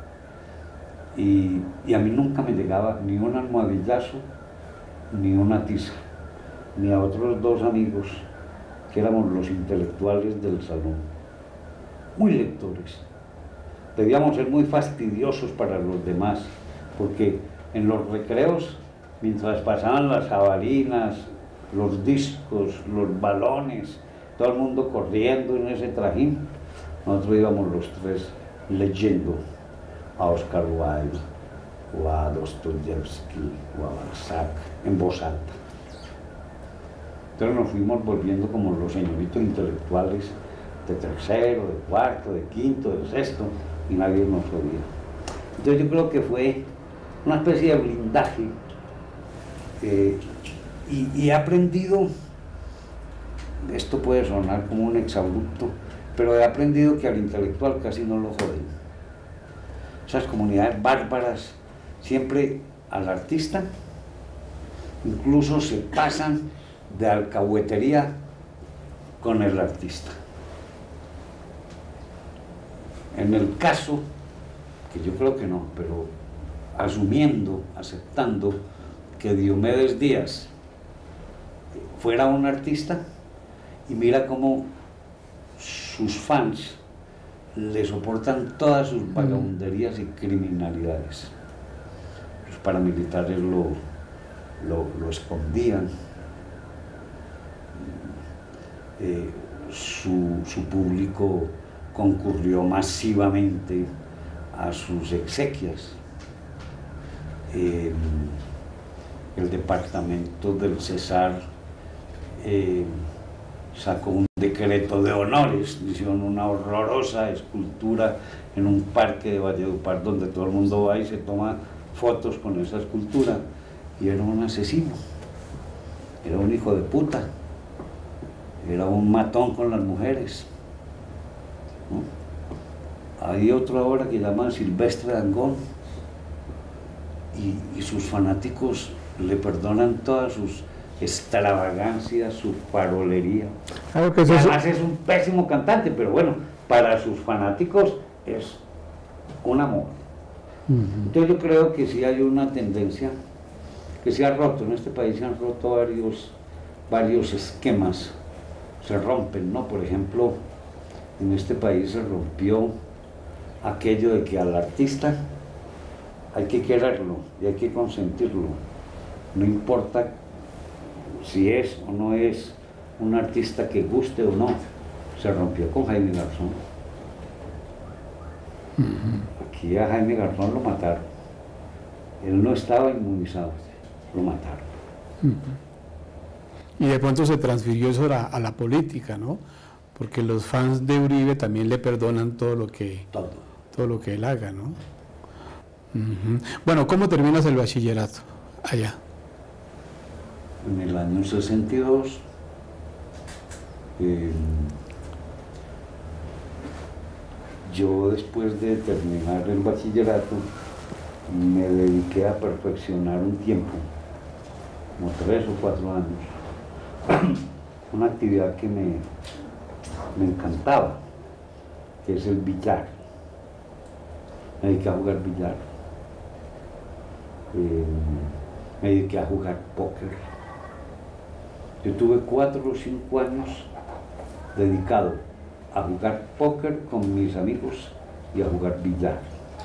[SPEAKER 2] y, y a mí nunca me llegaba ni un almohadillazo, ni una tiza, ni a otros dos amigos que éramos los intelectuales del salón, muy lectores. Debíamos ser muy fastidiosos para los demás, porque en los recreos, mientras pasaban las jabalinas, los discos, los balones, todo el mundo corriendo en ese trajín, nosotros íbamos los tres leyendo a Oscar Wilde, o a Dostoyevsky, o a Balzac, en voz alta. Entonces nos fuimos volviendo como los señoritos intelectuales de tercero, de cuarto, de quinto, de sexto, y nadie nos oía. Entonces yo creo que fue una especie de blindaje, eh, y, y he aprendido, esto puede sonar como un exabrupto, pero he aprendido que al intelectual casi no lo joden. Esas comunidades bárbaras siempre al artista incluso se pasan de alcahuetería con el artista. En el caso, que yo creo que no, pero asumiendo, aceptando que Diomedes Díaz fuera un artista, y mira cómo sus fans le soportan todas sus vagabunderías y criminalidades. Los paramilitares lo, lo, lo escondían, eh, su, su público concurrió masivamente a sus exequias. Eh, el departamento del Cesar eh, sacó un decreto de honores, hicieron una horrorosa escultura en un parque de Valledupar donde todo el mundo va y se toma fotos con esa escultura, y era un asesino, era un hijo de puta, era un matón con las mujeres, ¿no? Hay otro ahora que llaman Silvestre Dangond, y, y sus fanáticos le perdonan todas sus extravagancias, su farolería. Claro que eso además es un pésimo cantante, pero bueno, para sus fanáticos es un amor. Uh-huh. Entonces yo creo que sí hay una tendencia que se ha roto, en este país se han roto varios, varios esquemas, se rompen, ¿no? Por ejemplo, en este país se rompió aquello de que al artista hay que quererlo y hay que consentirlo, no importa si es o no es un artista que guste o no. Se rompió con Jaime Garzón. Uh-huh. Aquí a Jaime Garzón lo mataron. Él no estaba inmunizado, lo mataron.
[SPEAKER 1] Uh-huh. Y de pronto se transfirió eso a, a la política, ¿no? Porque los fans de Uribe también le perdonan todo lo que,
[SPEAKER 2] todo.
[SPEAKER 1] Todo lo que él haga, ¿no? Uh-huh. Bueno, ¿cómo terminas el bachillerato allá?
[SPEAKER 2] En el año sesenta y dos, eh, yo después de terminar el bachillerato me dediqué a perfeccionar un tiempo, como tres o cuatro años, una actividad que me, me encantaba, que es el billar. Me dediqué a jugar billar, eh, me dediqué a jugar póker. Yo tuve cuatro o cinco años dedicado a jugar póker con mis amigos y a jugar billar.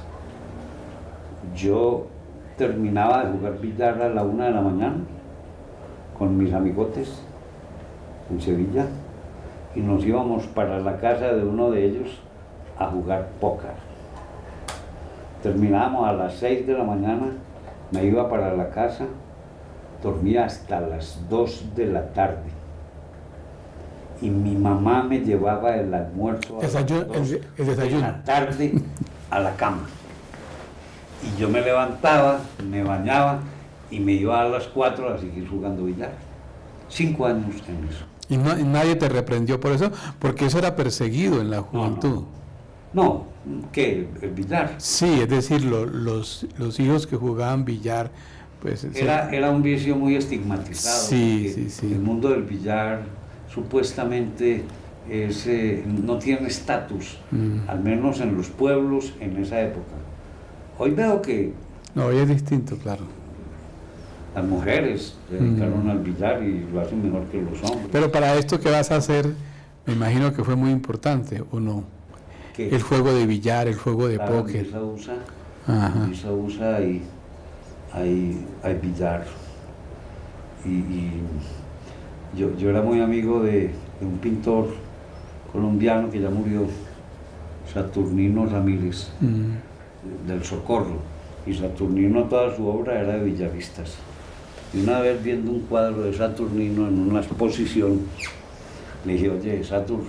[SPEAKER 2] Yo terminaba de jugar billar a la una de la mañana con mis amigotes en Sevilla y nos íbamos para la casa de uno de ellos a jugar póker. Terminábamos a las seis de la mañana, me iba para la casa, dormía hasta las dos de la tarde y mi mamá me llevaba el almuerzo a
[SPEAKER 1] Desayuno,
[SPEAKER 2] las dos
[SPEAKER 1] el, el desayuno.
[SPEAKER 2] de la tarde a la cama. Y yo me levantaba, me bañaba y me iba a las cuatro a seguir jugando billar. Cinco años en eso.
[SPEAKER 1] ¿Y, no, y nadie te reprendió por eso? Porque eso era perseguido en la juventud.
[SPEAKER 2] No, no. no ¿qué? ¿El billar?
[SPEAKER 1] Sí, es decir, lo, los, los hijos que jugaban billar, pues...
[SPEAKER 2] Era, era un vicio muy estigmatizado.
[SPEAKER 1] Sí, sí, sí.
[SPEAKER 2] El mundo del billar supuestamente es, eh, no tiene estatus, mm. al menos en los pueblos en esa época. Hoy veo que...
[SPEAKER 1] No, hoy es distinto, claro.
[SPEAKER 2] Las mujeres se dedicaron mm. al billar y lo hacen mejor que los hombres.
[SPEAKER 1] Pero para esto que vas a hacer, me imagino que fue muy importante, ¿o no? ¿Qué? El juego de billar, el juego de
[SPEAKER 2] claro,
[SPEAKER 1] póker.
[SPEAKER 2] En esa usa, en esa usa hay, hay, hay billar. Y, y yo, yo era muy amigo de, de un pintor colombiano que ya murió, Saturnino Ramírez, mm. del Socorro. Y Saturnino, toda su obra era de billaristas. Y una vez viendo un cuadro de Saturnino en una exposición, le dije, oye, Satur,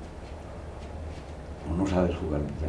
[SPEAKER 2] no sabes jugar billar.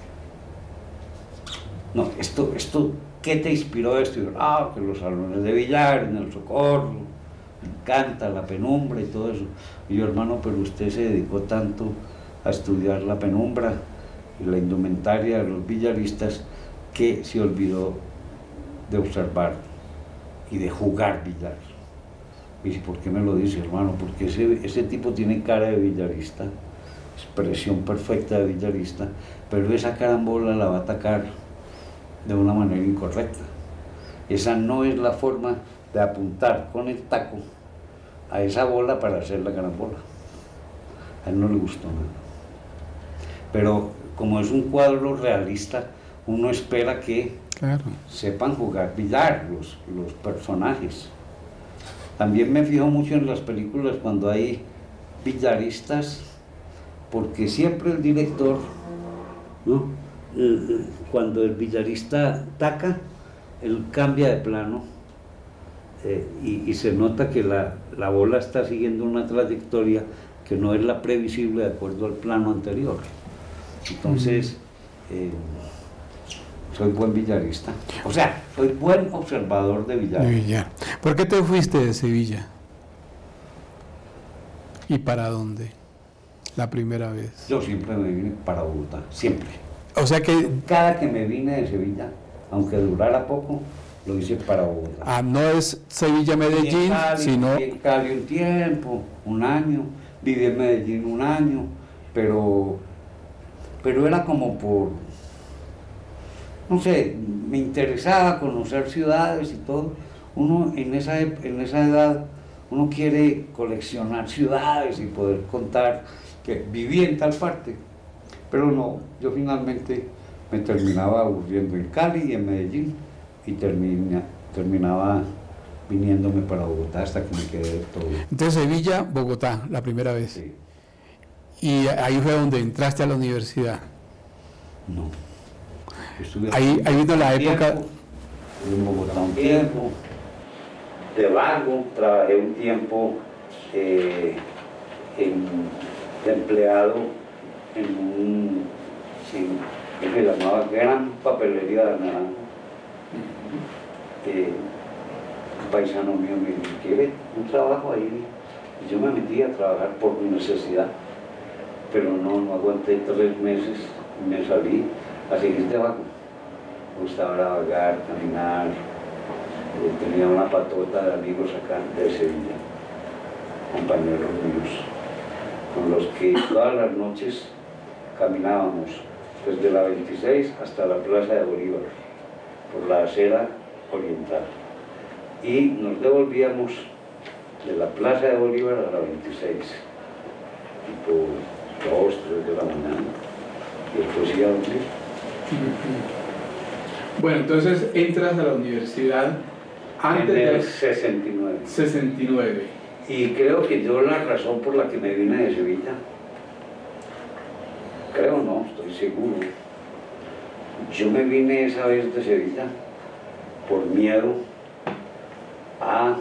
[SPEAKER 2] No, esto, esto, ¿qué te inspiró esto? Y yo, ah, que los salones de billar en el Socorro, me encanta la penumbra y todo eso. Y yo, hermano, pero usted se dedicó tanto a estudiar la penumbra y la indumentaria de los billaristas que se olvidó de observar y de jugar billar. Y dice, ¿por qué me lo dice, hermano? Porque ese, ese tipo tiene cara de billarista, expresión perfecta de billarista, pero esa carambola la va a atacar de una manera incorrecta. Esa no es la forma de apuntar con el taco a esa bola para hacer la carambola. A él no le gustó nada. Pero como es un cuadro realista, uno espera que claro. sepan jugar billar los, los personajes. También me fijo mucho en las películas cuando hay billaristas, porque siempre el director, ¿no? eh, cuando el billarista ataca, él cambia de plano eh, y, y se nota que la, la bola está siguiendo una trayectoria que no es la previsible de acuerdo al plano anterior. Entonces, eh, soy buen billarista. O sea, soy buen observador de billar.
[SPEAKER 1] De billar. ¿Por qué te fuiste de Sevilla? ¿Y para dónde? La primera vez.
[SPEAKER 2] Yo siempre me vine para Bogotá, siempre.
[SPEAKER 1] O sea que...
[SPEAKER 2] Cada que me vine de Sevilla, aunque durara poco, lo hice para Bogotá.
[SPEAKER 1] Ah, no es Sevilla-Medellín, sino...
[SPEAKER 2] Viví en Cali un tiempo, un año, viví en Medellín un año, pero, pero era como por... no sé, me interesaba conocer ciudades y todo. Uno en esa, en esa edad, uno quiere coleccionar ciudades y poder contar que viví en tal parte, pero no, yo finalmente me terminaba aburriendo en Cali y en Medellín y termina, terminaba viniéndome para Bogotá hasta que me quedé todo.
[SPEAKER 1] Entonces Sevilla, Bogotá, la primera vez.
[SPEAKER 2] Sí.
[SPEAKER 1] Y ahí fue donde entraste a la universidad.
[SPEAKER 2] No. Estuve
[SPEAKER 1] Ahí, ahí vino la época...
[SPEAKER 2] tiempo, en Bogotá un tiempo, de vago, trabajé un tiempo eh, en, de empleado en un, en, que se llamaba Gran Papelería de Naranjo. Eh, un paisano mío me dijo, ¿quiere un trabajo ahí? Y yo me metí a trabajar por necesidad, pero no, no aguanté tres meses, me salí a seguir de vago. Me gustaba vagar, caminar, eh, tenía una patota de amigos acá de Sevilla, compañeros míos, con los que todas las noches caminábamos desde la veintiséis hasta la Plaza de Bolívar, por la acera oriental, y nos devolvíamos de la Plaza de Bolívar a la veintiséis, tipo dos, tres de la mañana, y después iba a dormir.
[SPEAKER 1] Bueno, entonces entras a la universidad antes
[SPEAKER 2] en el
[SPEAKER 1] del
[SPEAKER 2] sesenta y nueve.
[SPEAKER 1] sesenta y nueve.
[SPEAKER 2] Y creo que yo la razón por la que me vine de Sevilla, creo no, estoy seguro, yo me vine esa vez de Sevilla por miedo a,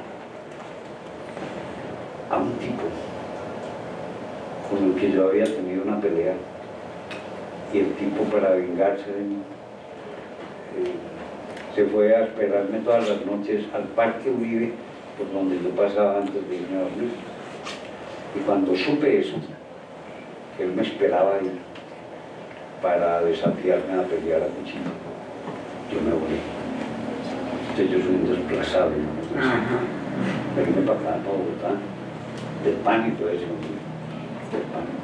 [SPEAKER 2] a un tipo con el que yo había tenido una pelea, y el tipo, para vengarse de mí, eh, se fue a esperarme todas las noches al Parque Uribe, por donde yo pasaba antes de irme a dormir. Y cuando supe eso, que él me esperaba ahí para desafiarme a pelear a cuchillo, yo me volví. Entonces yo soy un desplazado, ¿no? Me vine para acá, para Bogotá, del pánico ese hombre, del pánico.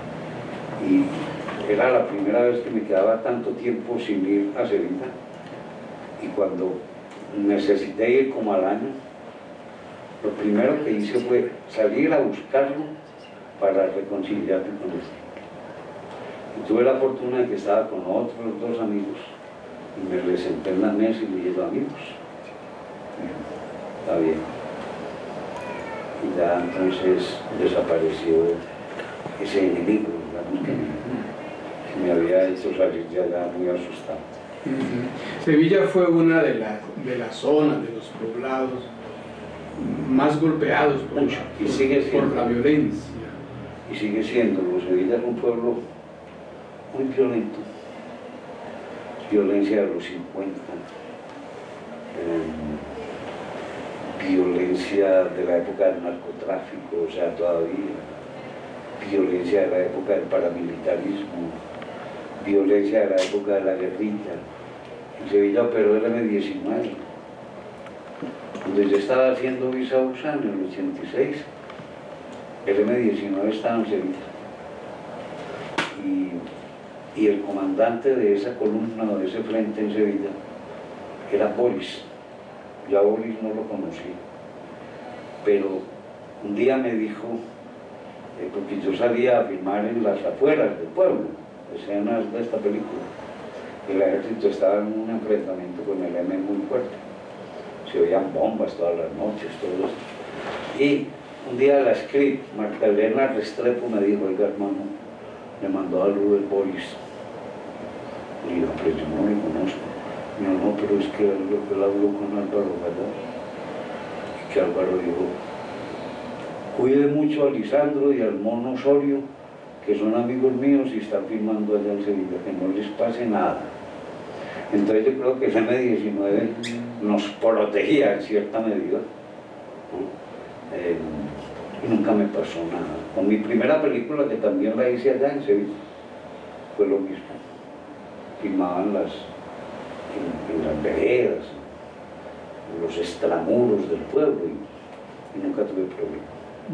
[SPEAKER 2] Y era la primera vez que me quedaba tanto tiempo sin ir a Sevilla. Y cuando necesité ir como al año, lo primero que hice fue salir a buscarlo para reconciliarme con él. Y tuve la fortuna de que estaba con otros dos amigos, y me le senté en la mesa y le dije, amigos, está bien. Y ya entonces desapareció ese enemigo, digamos, que me, que me había hecho salir de allá muy asustado.
[SPEAKER 1] Uh-huh. Sevilla fue una de, la, de las zonas, de los poblados más golpeados por,
[SPEAKER 2] Mucho. Y sigue
[SPEAKER 1] por,
[SPEAKER 2] siendo,
[SPEAKER 1] por la violencia.
[SPEAKER 2] Y sigue siendo. Sevilla es un pueblo muy violento. Violencia de los cincuenta, eh, violencia de la época del narcotráfico, o sea, todavía, violencia de la época del paramilitarismo, violencia de la época de la guerrilla. En Sevilla operó el eme diecinueve. Cuando yo estaba haciendo Visa USA en el ochenta y seis, el eme diecinueve estaba en Sevilla. Y, y el comandante de esa columna, de ese frente en Sevilla, era Boris. Yo a Boris no lo conocí, pero un día me dijo, eh, porque yo salía a filmar en las afueras del pueblo, escenas de esta película. El ejército estaba en un enfrentamiento con el eme muy fuerte. Se oían bombas todas las noches, todo esto. Y un día la script, Marta Elena Restrepo, me dijo, oiga hermano, me mandó a luz el Boris. Y digo, pero yo no lo conozco. Y no, no, pero es que él habló con Álvaro Gallar. Y que Álvaro dijo, cuide mucho a Lisandro y al Mono Osorio, que son amigos míos y están filmando allá en Sevilla, que no les pase nada. Entonces yo creo que el eme diecinueve nos protegía en cierta medida, ¿no? Eh, y nunca me pasó nada. Con mi primera película, que también la hice allá en Sevilla, fue lo mismo. Filmaban las, en, en las veredas, en los extramuros del pueblo, y, y nunca tuve problema.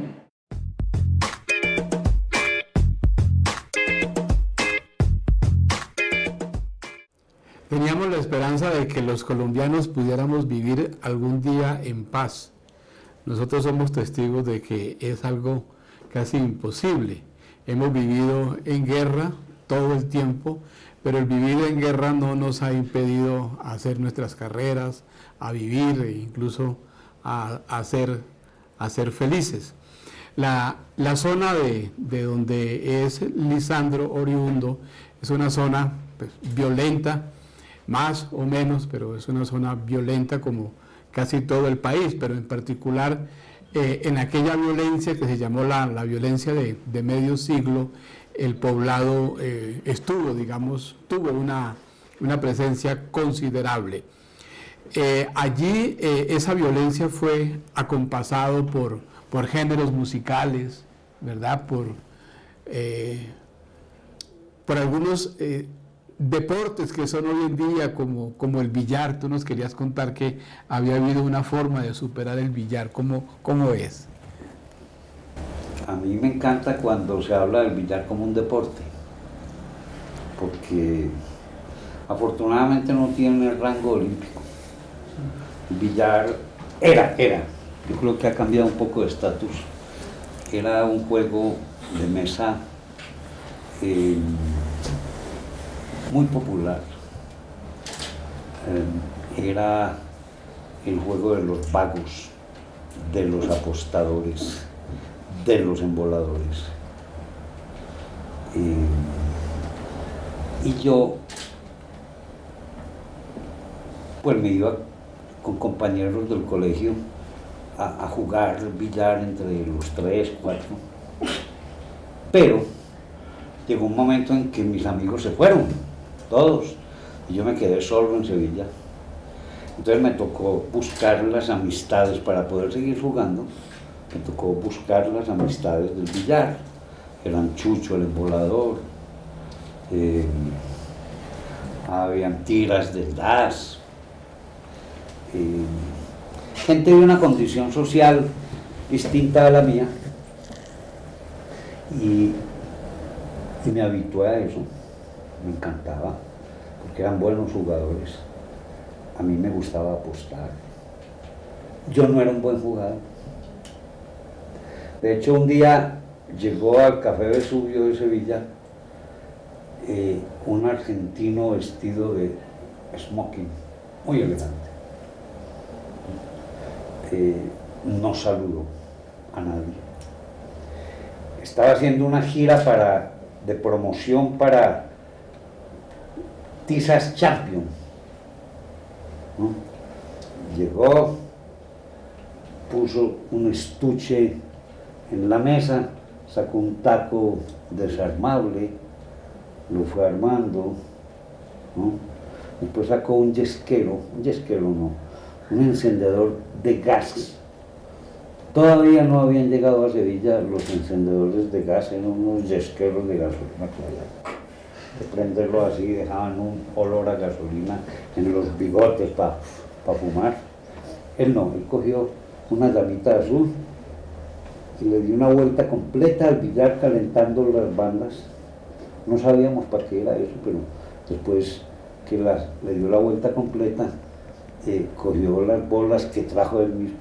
[SPEAKER 1] Teníamos la esperanza de que los colombianos pudiéramos vivir algún día en paz. Nosotros somos testigos de que es algo casi imposible. hemos vivido en guerra todo el tiempo, pero el vivir en guerra no nos ha impedido hacer nuestras carreras, a vivir e incluso a, a, ser, a ser felices. La, la zona de, de donde es Lisandro oriundo es una zona pues, violenta, más o menos, pero es una zona violenta como casi todo el país, pero en particular eh, en aquella violencia que se llamó la, la violencia de, de medio siglo, el poblado eh, estuvo, digamos, tuvo una, una presencia considerable. Eh, allí eh, esa violencia fue acompasado por, por géneros musicales, ¿verdad? Por, eh, por algunos eh, deportes que son hoy en día como, como el billar. Tú nos querías contar que había habido una forma de superar el billar. ¿Cómo, cómo es?
[SPEAKER 2] A mí me encanta cuando se habla del billar como un deporte, porque afortunadamente no tiene el rango olímpico. El billar era, era, yo creo que ha cambiado un poco de estatus. Era un juego de mesa eh, muy popular. Eh, era el juego de los vagos, de los apostadores, de los emboladores. Eh, y yo, pues me iba con compañeros del colegio a, a jugar billar entre los tres, cuatro. Pero llegó un momento en que mis amigos se fueron, todos, y yo me quedé solo en Sevilla. Entonces me tocó buscar las amistades para poder seguir jugando. Me tocó buscar las amistades del billar. Eran Chucho, el embolador, eh, habían tiras del das, eh, gente de una condición social distinta a la mía, y, y me habitué a eso, me encantaba, porque eran buenos jugadores. A mí me gustaba apostar. Yo no era un buen jugador. De hecho, un día llegó al Café Vesubio de Sevilla eh, un argentino vestido de smoking, muy elegante. Eh, no saludó a nadie. Estaba haciendo una gira para, de promoción para Tizas Champion, ¿no? Llegó, puso un estuche en la mesa, sacó un taco desarmable, lo fue armando, ¿no? Después sacó un yesquero, un yesquero no, un encendedor de gas. Todavía no habían llegado a Sevilla los encendedores de gas, eran unos yesqueros de gasolina. De prenderlo así, dejaban un olor a gasolina en los bigotes para pa fumar. Él no, él cogió una damita azul y le dio una vuelta completa al billar calentando las bandas. No sabíamos para qué era eso, pero después que las, le dio la vuelta completa, eh, cogió las bolas que trajo él mismo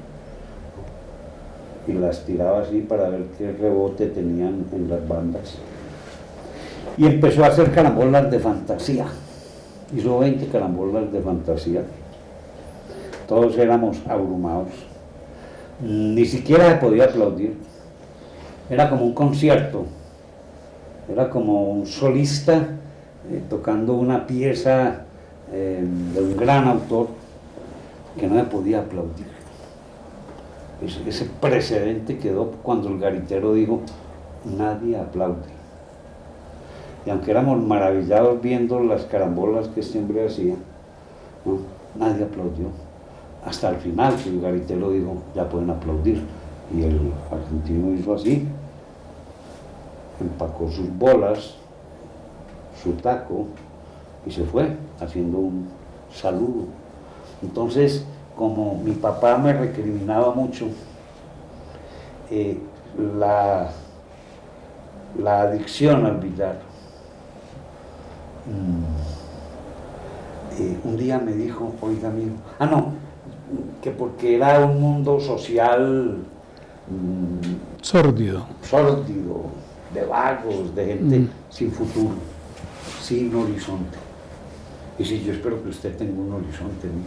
[SPEAKER 2] y las tiraba así para ver qué rebote tenían en las bandas. Y empezó a hacer carambolas de fantasía. Hizo veinte carambolas de fantasía. Todos éramos abrumados. Ni siquiera se podía aplaudir. Era como un concierto. Era como un solista eh, tocando una pieza eh, de un gran autor que no se podía aplaudir. Ese, ese precedente quedó cuando el garitero dijo: nadie aplaude. Y aunque éramos maravillados viendo las carambolas que este hombre hacía, ¿no? Nadie aplaudió. Hasta el final, que el garitero dijo: ya pueden aplaudir. Y el argentino hizo así, empacó sus bolas, su taco, y se fue haciendo un saludo. Entonces, como mi papá me recriminaba mucho eh, la, la adicción al billar, mm, eh, un día me dijo: oiga amigo, ah no, que porque era un mundo social
[SPEAKER 1] mm, sórdido,
[SPEAKER 2] sórdido de vagos, de gente
[SPEAKER 1] Mm.
[SPEAKER 2] sin futuro, sin horizonte. Y sí, yo espero que usted tenga un horizonte, ¿no?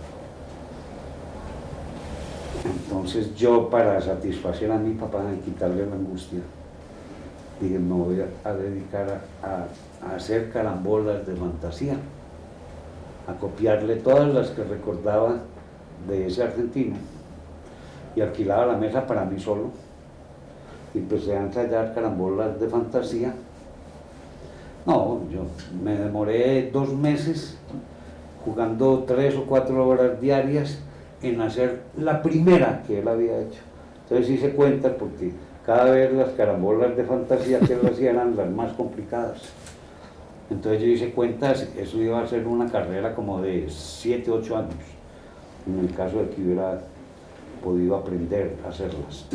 [SPEAKER 2] Entonces yo, para satisfacer a mi papá y quitarle la angustia, dije, me voy a, a dedicar a, a, a hacer carambolas de fantasía, a copiarle todas las que recordaba de ese argentino, y alquilaba la mesa para mí solo, y empecé a ensayar carambolas de fantasía. No, yo me demoré dos meses jugando tres o cuatro horas diarias en hacer la primera que él había hecho. Entonces hice cuentas, porque cada vez las carambolas de fantasía que él hacía eran las más complicadas. Entonces yo hice cuentas, eso iba a ser una carrera como de siete, ocho años, en el caso de que hubiera podido aprender a hacerlas.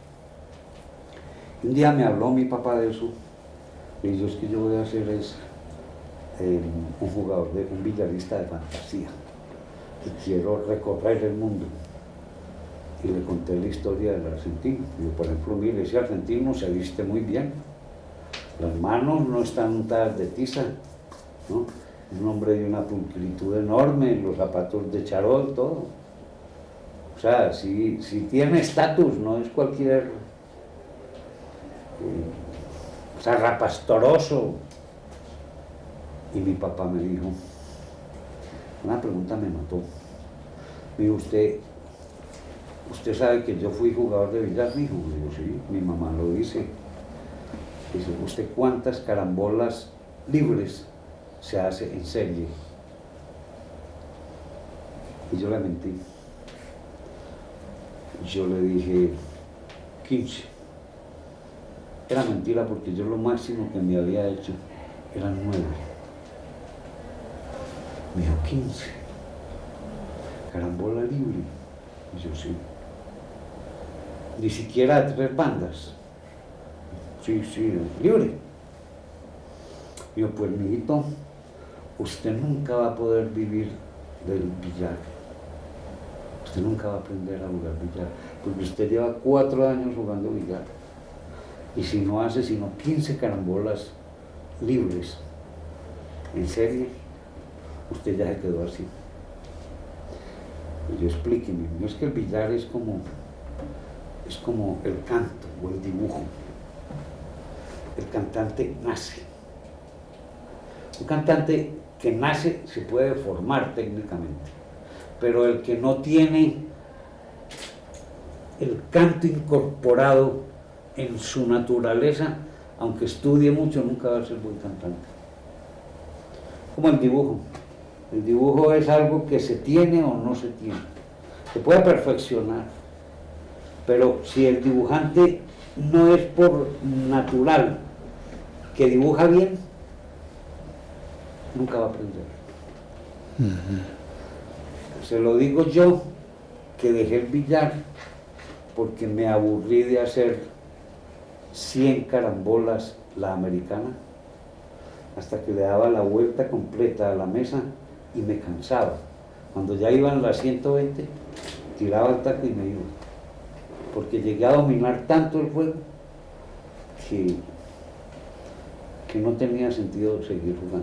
[SPEAKER 2] Un día me habló mi papá de eso, y yo, es que yo voy a hacer es eh, un jugador, de, un billarista de fantasía, y quiero recorrer el mundo. Y le conté la historia del argentino. Digo, por ejemplo, mire, ese argentino se viste muy bien, las manos no están untadas de tiza, ¿no? Un hombre de una pulcritud enorme, los zapatos de charol, todo. O sea, si, si tiene estatus, no es cualquier eh, zarrapastoroso. Y mi papá me dijo, una pregunta me mató. Me dijo, usted, usted sabe que yo fui jugador de billar, mi hijo. Le digo, sí, mi mamá lo dice. Dice, ¿usted cuántas carambolas libres se hace en serie? Y yo le mentí. Yo le dije quince. Era mentira, porque yo lo máximo que me había hecho eran nueve. Me dijo, quince. Carambola libre. Y yo, sí. Ni siquiera tres bandas. Sí, sí, libre. Y yo, pues, mijito, usted nunca va a poder vivir del billar. Usted nunca va a aprender a jugar billar, porque usted lleva cuatro años jugando billar. Y si no hace sino quince carambolas libres en serie, usted ya se quedó así. Y yo, explíqueme, no es que el billar es como, es como el canto o el dibujo. El cantante nace. Un cantante que nace se puede formar técnicamente, pero el que no tiene el canto incorporado en su naturaleza, aunque estudie mucho, nunca va a ser buen cantante. Como el dibujo. El dibujo es algo que se tiene o no se tiene. Se puede perfeccionar, pero si el dibujante no es por natural que dibuja bien, nunca va a aprender. Uh-huh. Se lo digo yo, que dejé el billar porque me aburrí de hacer cien carambolas la americana, hasta que le daba la vuelta completa a la mesa y me cansaba. Cuando ya iban las ciento veinte, tiraba el taco y me iba, porque llegué a dominar tanto el juego que, que no tenía sentido seguir jugando.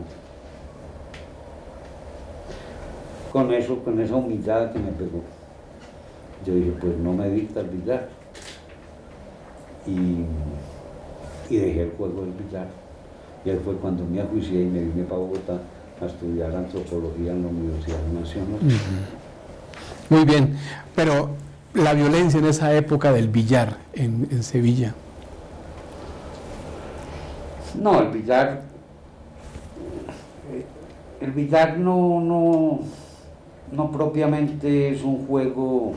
[SPEAKER 2] Con eso, con esa humildad que me pegó, yo dije, pues no me dicta el billar. Y, y dejé el juego del billar. Y ahí fue cuando me ajuicié y me vine para Bogotá a estudiar antropología en la Universidad Nacional.
[SPEAKER 1] Uh-huh. Muy bien, pero la violencia en esa época del billar en, en Sevilla.
[SPEAKER 2] No, el billar, el billar no, no, no propiamente es un juego,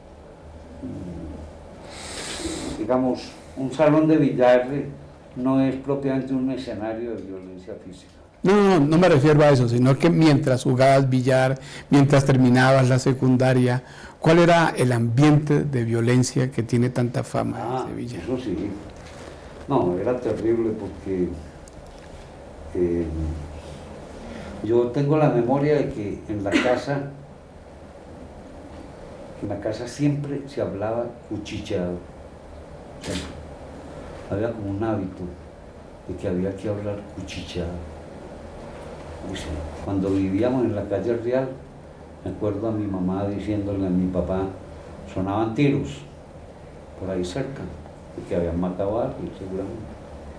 [SPEAKER 2] digamos, un salón de billar no es propiamente un escenario de violencia física.
[SPEAKER 1] No, no, no me refiero a eso, sino que mientras jugabas billar, mientras terminabas la secundaria, ¿cuál era el ambiente de violencia que tiene tanta fama
[SPEAKER 2] ah,
[SPEAKER 1] en Sevilla?
[SPEAKER 2] Eso sí. No, era terrible porque eh, yo tengo la memoria de que en la casa, en la casa siempre se hablaba cuchicheado. había como un hábito de que había que hablar cuchicheado. Uy, sí. Cuando vivíamos en la calle Real, me acuerdo a mi mamá diciéndole a mi papá, sonaban tiros por ahí cerca, que habían matado a alguien seguramente.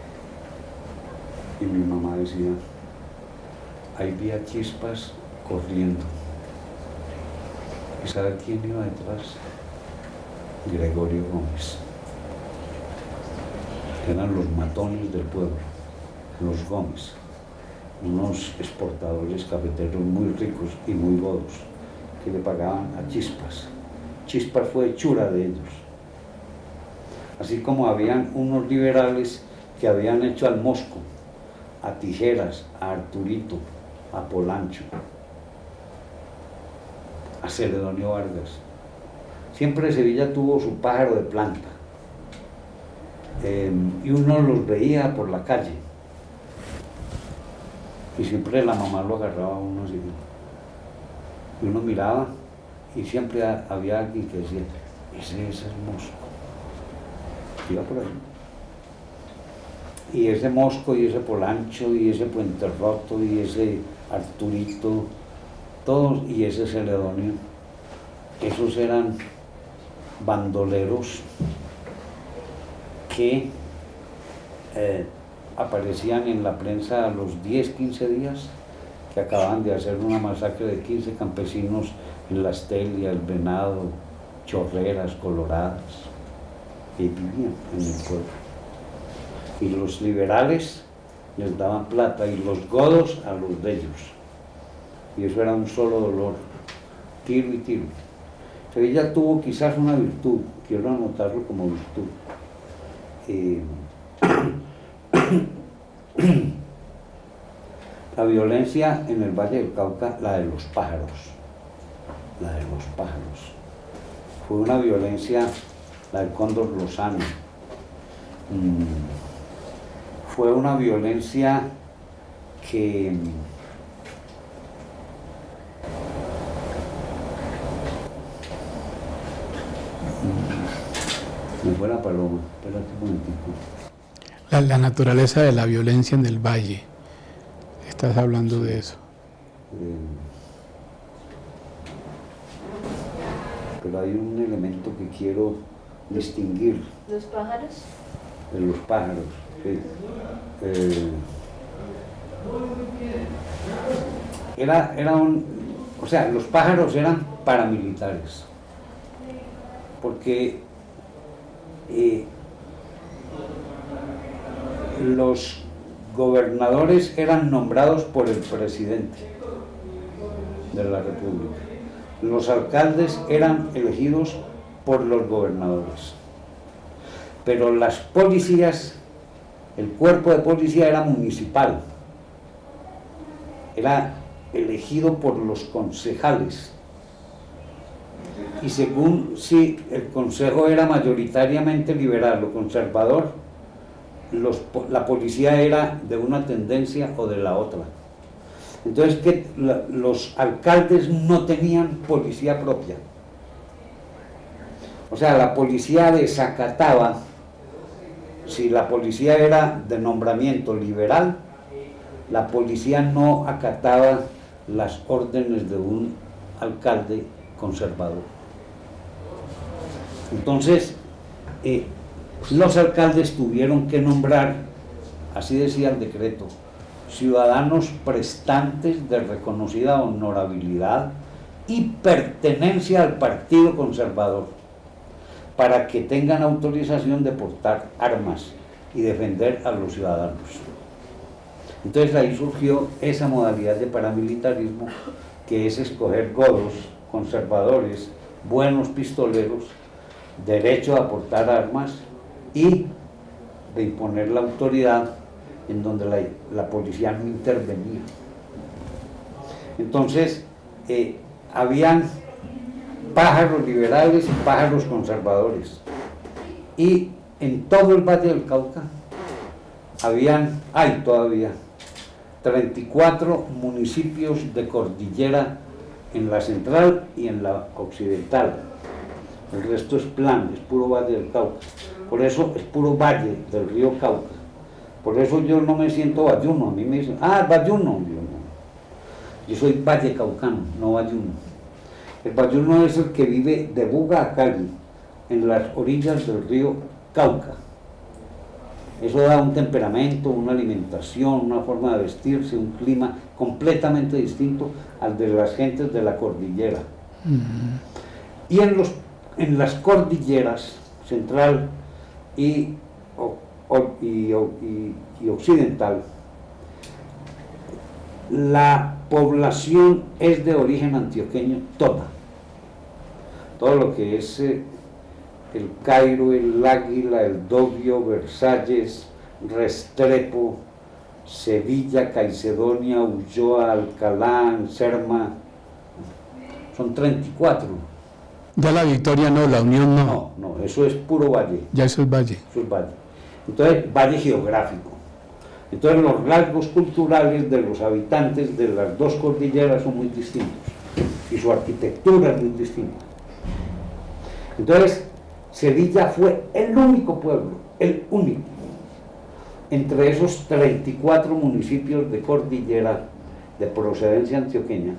[SPEAKER 2] Y mi mamá decía, ahí vi a Chispas corriendo. ¿Y sabe quién iba detrás? Gregorio Gómez. Eran los matones del pueblo, los Gómez, unos exportadores cafeteros muy ricos y muy godos, que le pagaban a Chispas. Chispas fue hechura de ellos. Así como habían unos liberales que habían hecho al Mosco, a Tijeras, a Arturito, a Polancho, a Celedonio Vargas. Siempre Sevilla tuvo su pájaro de planta, eh, y uno los veía por la calle, y siempre la mamá lo agarraba a uno así, y uno miraba, y siempre había alguien que decía, ese es el Mosco. Iba por ahí. Y ese Mosco, y ese Polancho, y ese Puente Roto, y ese Arturito, todos, y ese Celedonio, esos eran bandoleros que eh, aparecían en la prensa a los diez, quince días, que acababan de hacer una masacre de quince campesinos en La Estelia, El Venado, Chorreras, Coloradas, que vivían en el pueblo. Y los liberales les daban plata y los godos a los de ellos. Y eso era un solo dolor, tiro y tiro. Sevilla tuvo quizás una virtud, quiero anotarlo como virtud. Eh, la violencia en el Valle del Cauca, la de los pájaros, la de los pájaros. Fue una violencia, la del Cóndor Lozano. Mm. Fue una violencia que me fue la paloma, espérate un momentico.
[SPEAKER 1] La, la naturaleza de la violencia en el valle, estás hablando sí. de eso.
[SPEAKER 2] Eh, pero hay un elemento que quiero distinguir.
[SPEAKER 3] ¿Los pájaros?
[SPEAKER 2] De los pájaros. Sí. Eh, era, era un, o sea, los pájaros eran paramilitares, porque eh, los gobernadores eran nombrados por el presidente de la República, los alcaldes eran elegidos por los gobernadores, pero las policías, el cuerpo de policía era municipal, era elegido por los concejales, y según si el consejo era mayoritariamente liberal o conservador, los, la policía era de una tendencia o de la otra. Entonces que la, los alcaldes no tenían policía propia, o sea, la policía desacataba. Si la policía era de nombramiento liberal, la policía no acataba las órdenes de un alcalde conservador. Entonces, eh, los alcaldes tuvieron que nombrar, así decía el decreto, ciudadanos prestantes de reconocida honorabilidad y pertenencia al partido conservador, para que tengan autorización de portar armas y defender a los ciudadanos. Entonces ahí surgió esa modalidad de paramilitarismo, que es escoger godos, conservadores, buenos pistoleros, derecho a portar armas y de imponer la autoridad en donde la, la policía no intervenía. Entonces, eh, habían pájaros liberales y pájaros conservadores, y en todo el Valle del Cauca habían, hay todavía treinta y cuatro municipios de cordillera en la central y en la occidental, el resto es plan, es puro valle del Cauca. Por eso es puro valle del río Cauca. Por eso yo no me siento bayuno, a mí me dicen, ah, bayuno. Yo, no. Yo soy valle caucano, no bayuno. El bayuno es el que vive de Buga a Cali, en las orillas del río Cauca. Eso da un temperamento, una alimentación, una forma de vestirse, un clima completamente distinto al de las gentes de la cordillera. Uh-huh. Y en, los, en las cordilleras central y, o, o, y, o, y, y occidental, la población es de origen antioqueño toda. Todo lo que es eh, el Cairo, el Águila, el Dobio, Versalles, Restrepo, Sevilla, Caicedonia, Ulloa, Alcalá, Serma, son treinta y cuatro.
[SPEAKER 1] Ya la Victoria no, la Unión no.
[SPEAKER 2] No, no, eso es puro valle.
[SPEAKER 1] Ya eso es valle.
[SPEAKER 2] Eso es valle. Entonces, valle geográfico. Entonces, los rasgos culturales de los habitantes de las dos cordilleras son muy distintos y su arquitectura es muy distinta. Entonces, Sevilla fue el único pueblo, el único, entre esos treinta y cuatro municipios de cordillera de procedencia antioqueña,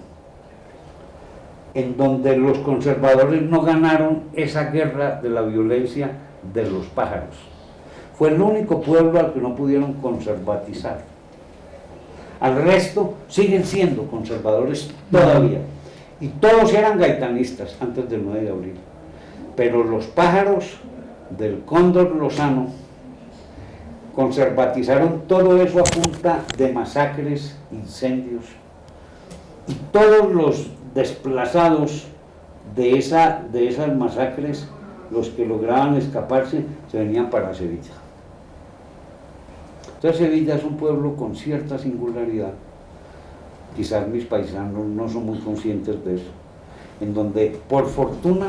[SPEAKER 2] en donde los conservadores no ganaron esa guerra de la violencia de los pájaros. Fue el único pueblo al que no pudieron conservatizar. Al resto siguen siendo conservadores todavía, y todos eran gaitanistas antes del nueve de abril. Pero los pájaros del Cóndor Lozano conservatizaron todo eso a punta de masacres, incendios, y todos los desplazados de, esa, de esas masacres, los que lograban escaparse, se venían para Sevilla. Entonces Sevilla es un pueblo con cierta singularidad, quizás mis paisanos no son muy conscientes de eso, en donde por fortuna,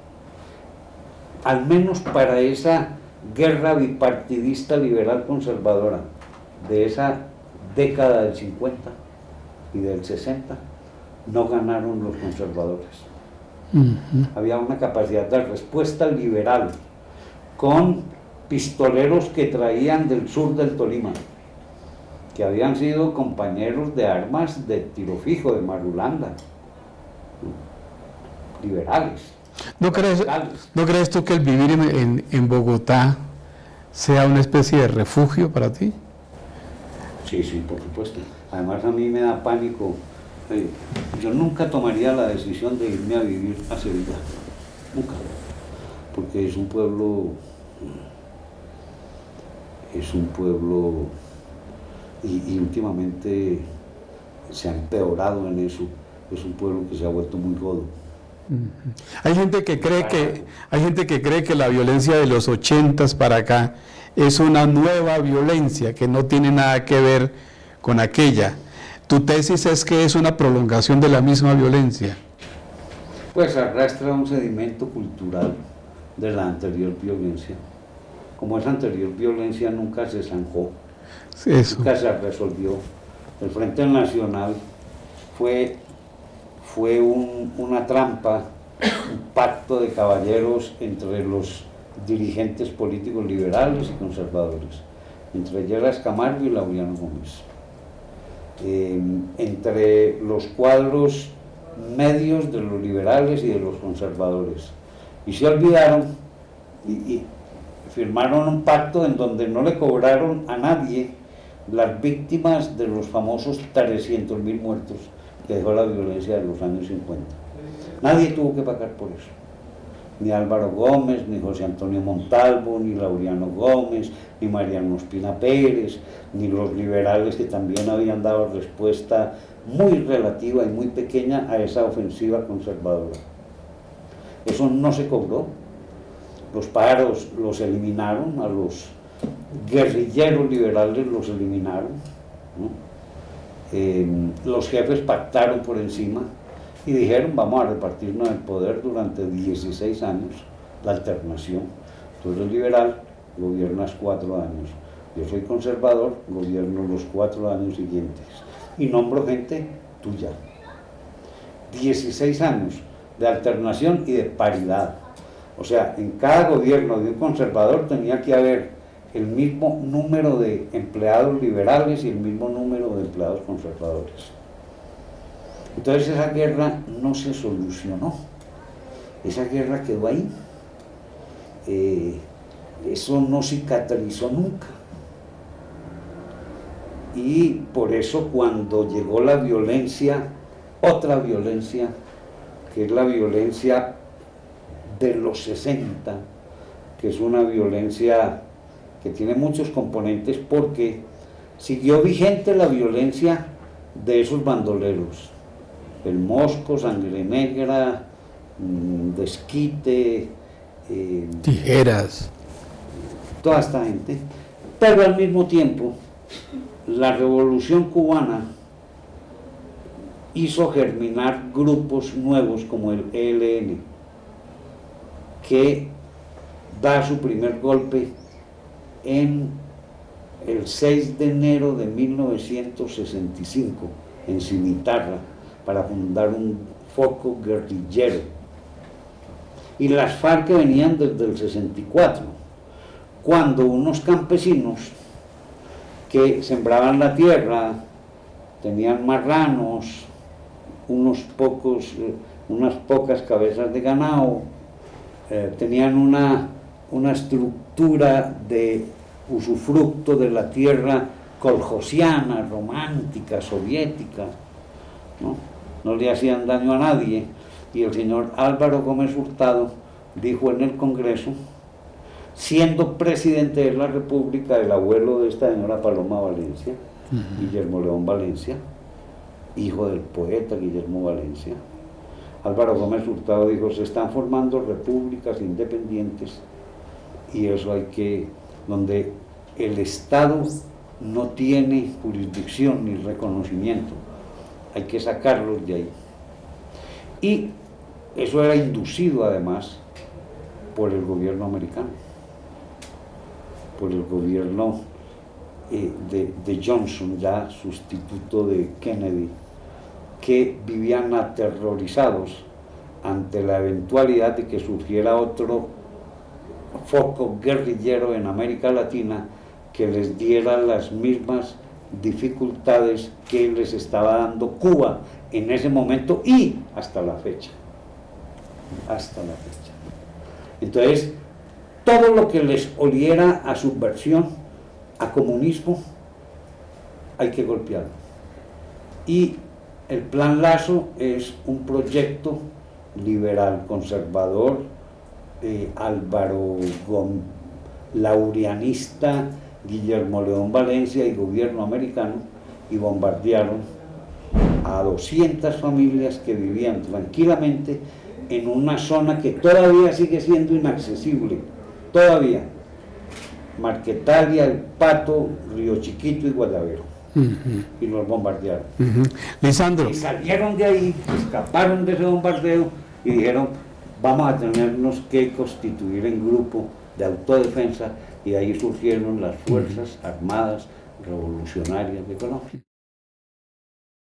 [SPEAKER 2] al menos para esa guerra bipartidista liberal conservadora de esa década del cincuenta y del sesenta, no ganaron los conservadores. Uh-huh. Había una capacidad de respuesta liberal con pistoleros que traían del sur del Tolima, que habían sido compañeros de armas de tiro fijo, de Marulanda, liberales.
[SPEAKER 1] ¿No crees, ¿No crees tú que el vivir en, en, en Bogotá sea una especie de refugio para ti?
[SPEAKER 2] Sí, sí, por supuesto. Además a mí me da pánico. Eh, yo nunca tomaría la decisión de irme a vivir a Sevilla. Nunca. Porque es un pueblo... Es un pueblo... Y, y últimamente se ha empeorado en eso. Es un pueblo que se ha vuelto muy godo.
[SPEAKER 1] Hay gente que cree que hay gente que cree que la violencia de los ochentas para acá es una nueva violencia que no tiene nada que ver con aquella. Tu tesis es que es una prolongación de la misma violencia.
[SPEAKER 2] Pues arrastra un sedimento cultural de la anterior violencia. Como esa anterior violencia nunca se zanjó,
[SPEAKER 1] Eso.
[SPEAKER 2] nunca se resolvió. El Frente Nacional fue fue un, una trampa, un pacto de caballeros entre los dirigentes políticos liberales y conservadores, entre Lleras Camargo y Laureano Gómez, eh, entre los cuadros medios de los liberales y de los conservadores, y se olvidaron y, y firmaron un pacto en donde no le cobraron a nadie las víctimas de los famosos trescientos mil muertos que dejó la violencia de los años cincuenta. Nadie tuvo que pagar por eso. Ni Álvaro Gómez, ni José Antonio Montalvo, ni Laureano Gómez, ni Mariano Ospina Pérez, ni los liberales que también habían dado respuesta muy relativa y muy pequeña a esa ofensiva conservadora. Eso no se cobró. Los pájaros los eliminaron, a los guerrilleros liberales los eliminaron, ¿no? Eh, los jefes pactaron por encima y dijeron vamos a repartirnos el poder durante dieciséis años, la alternación. Tú eres liberal, gobiernas cuatro años, yo soy conservador, gobierno los cuatro años siguientes y nombro gente tuya. dieciséis años de alternación y de paridad. O sea, en cada gobierno de un conservador tenía que haber el mismo número de empleados liberales y el mismo número de empleados conservadores. Entonces esa guerra no se solucionó, esa guerra quedó ahí, eh, eso no cicatrizó nunca. Y por eso cuando llegó la violencia, otra violencia, que es la violencia de los sesenta, que es una violencia que tiene muchos componentes porque siguió vigente la violencia de esos bandoleros, el Mosco, Sangre Negra, Desquite, eh,
[SPEAKER 1] Tijeras,
[SPEAKER 2] toda esta gente, pero al mismo tiempo la Revolución Cubana hizo germinar grupos nuevos como el E L N, que da su primer golpe en el seis de enero de mil novecientos sesenta y cinco en Cimitarra para fundar un foco guerrillero. Y las FARC que venían desde el sesenta y cuatro, cuando unos campesinos que sembraban la tierra, tenían marranos, unos pocos, unas pocas cabezas de ganado, eh, tenían una, una estructura de usufructo de la tierra coljosiana, romántica, soviética, ¿no? No le hacían daño a nadie, y el señor Álvaro Gómez Hurtado dijo en el Congreso, siendo presidente de la República, el abuelo de esta señora Paloma Valencia, uh-huh. Guillermo León Valencia, hijo del poeta Guillermo Valencia, Álvaro Gómez Hurtado dijo, se están formando repúblicas independientes y eso hay que, donde el Estado no tiene jurisdicción ni reconocimiento, hay que sacarlos de ahí. Y eso era inducido además por el gobierno americano, por el gobierno eh, de, de Johnson, ya sustituto de Kennedy, que vivían aterrorizados ante la eventualidad de que surgiera otro foco guerrillero en América Latina que les diera las mismas dificultades que les estaba dando Cuba en ese momento y hasta la fecha. Hasta la fecha. Entonces, todo lo que les oliera a subversión, a comunismo, hay que golpearlo. Y el Plan Lazo es un proyecto liberal, conservador, eh, Álvaro Gómez, laurianista, Guillermo León Valencia y gobierno americano, y bombardearon a doscientas familias que vivían tranquilamente en una zona que todavía sigue siendo inaccesible, todavía, Marquetalia, El Pato, Río Chiquito y Guayabero. Uh-huh. Y los bombardearon.
[SPEAKER 1] Uh-huh. Lisandro.
[SPEAKER 2] Y salieron de ahí, escaparon de ese bombardeo y dijeron, vamos a tenernos que constituir en grupo de autodefensa, y ahí surgieron las Fuerzas Armadas Revolucionarias de Colombia.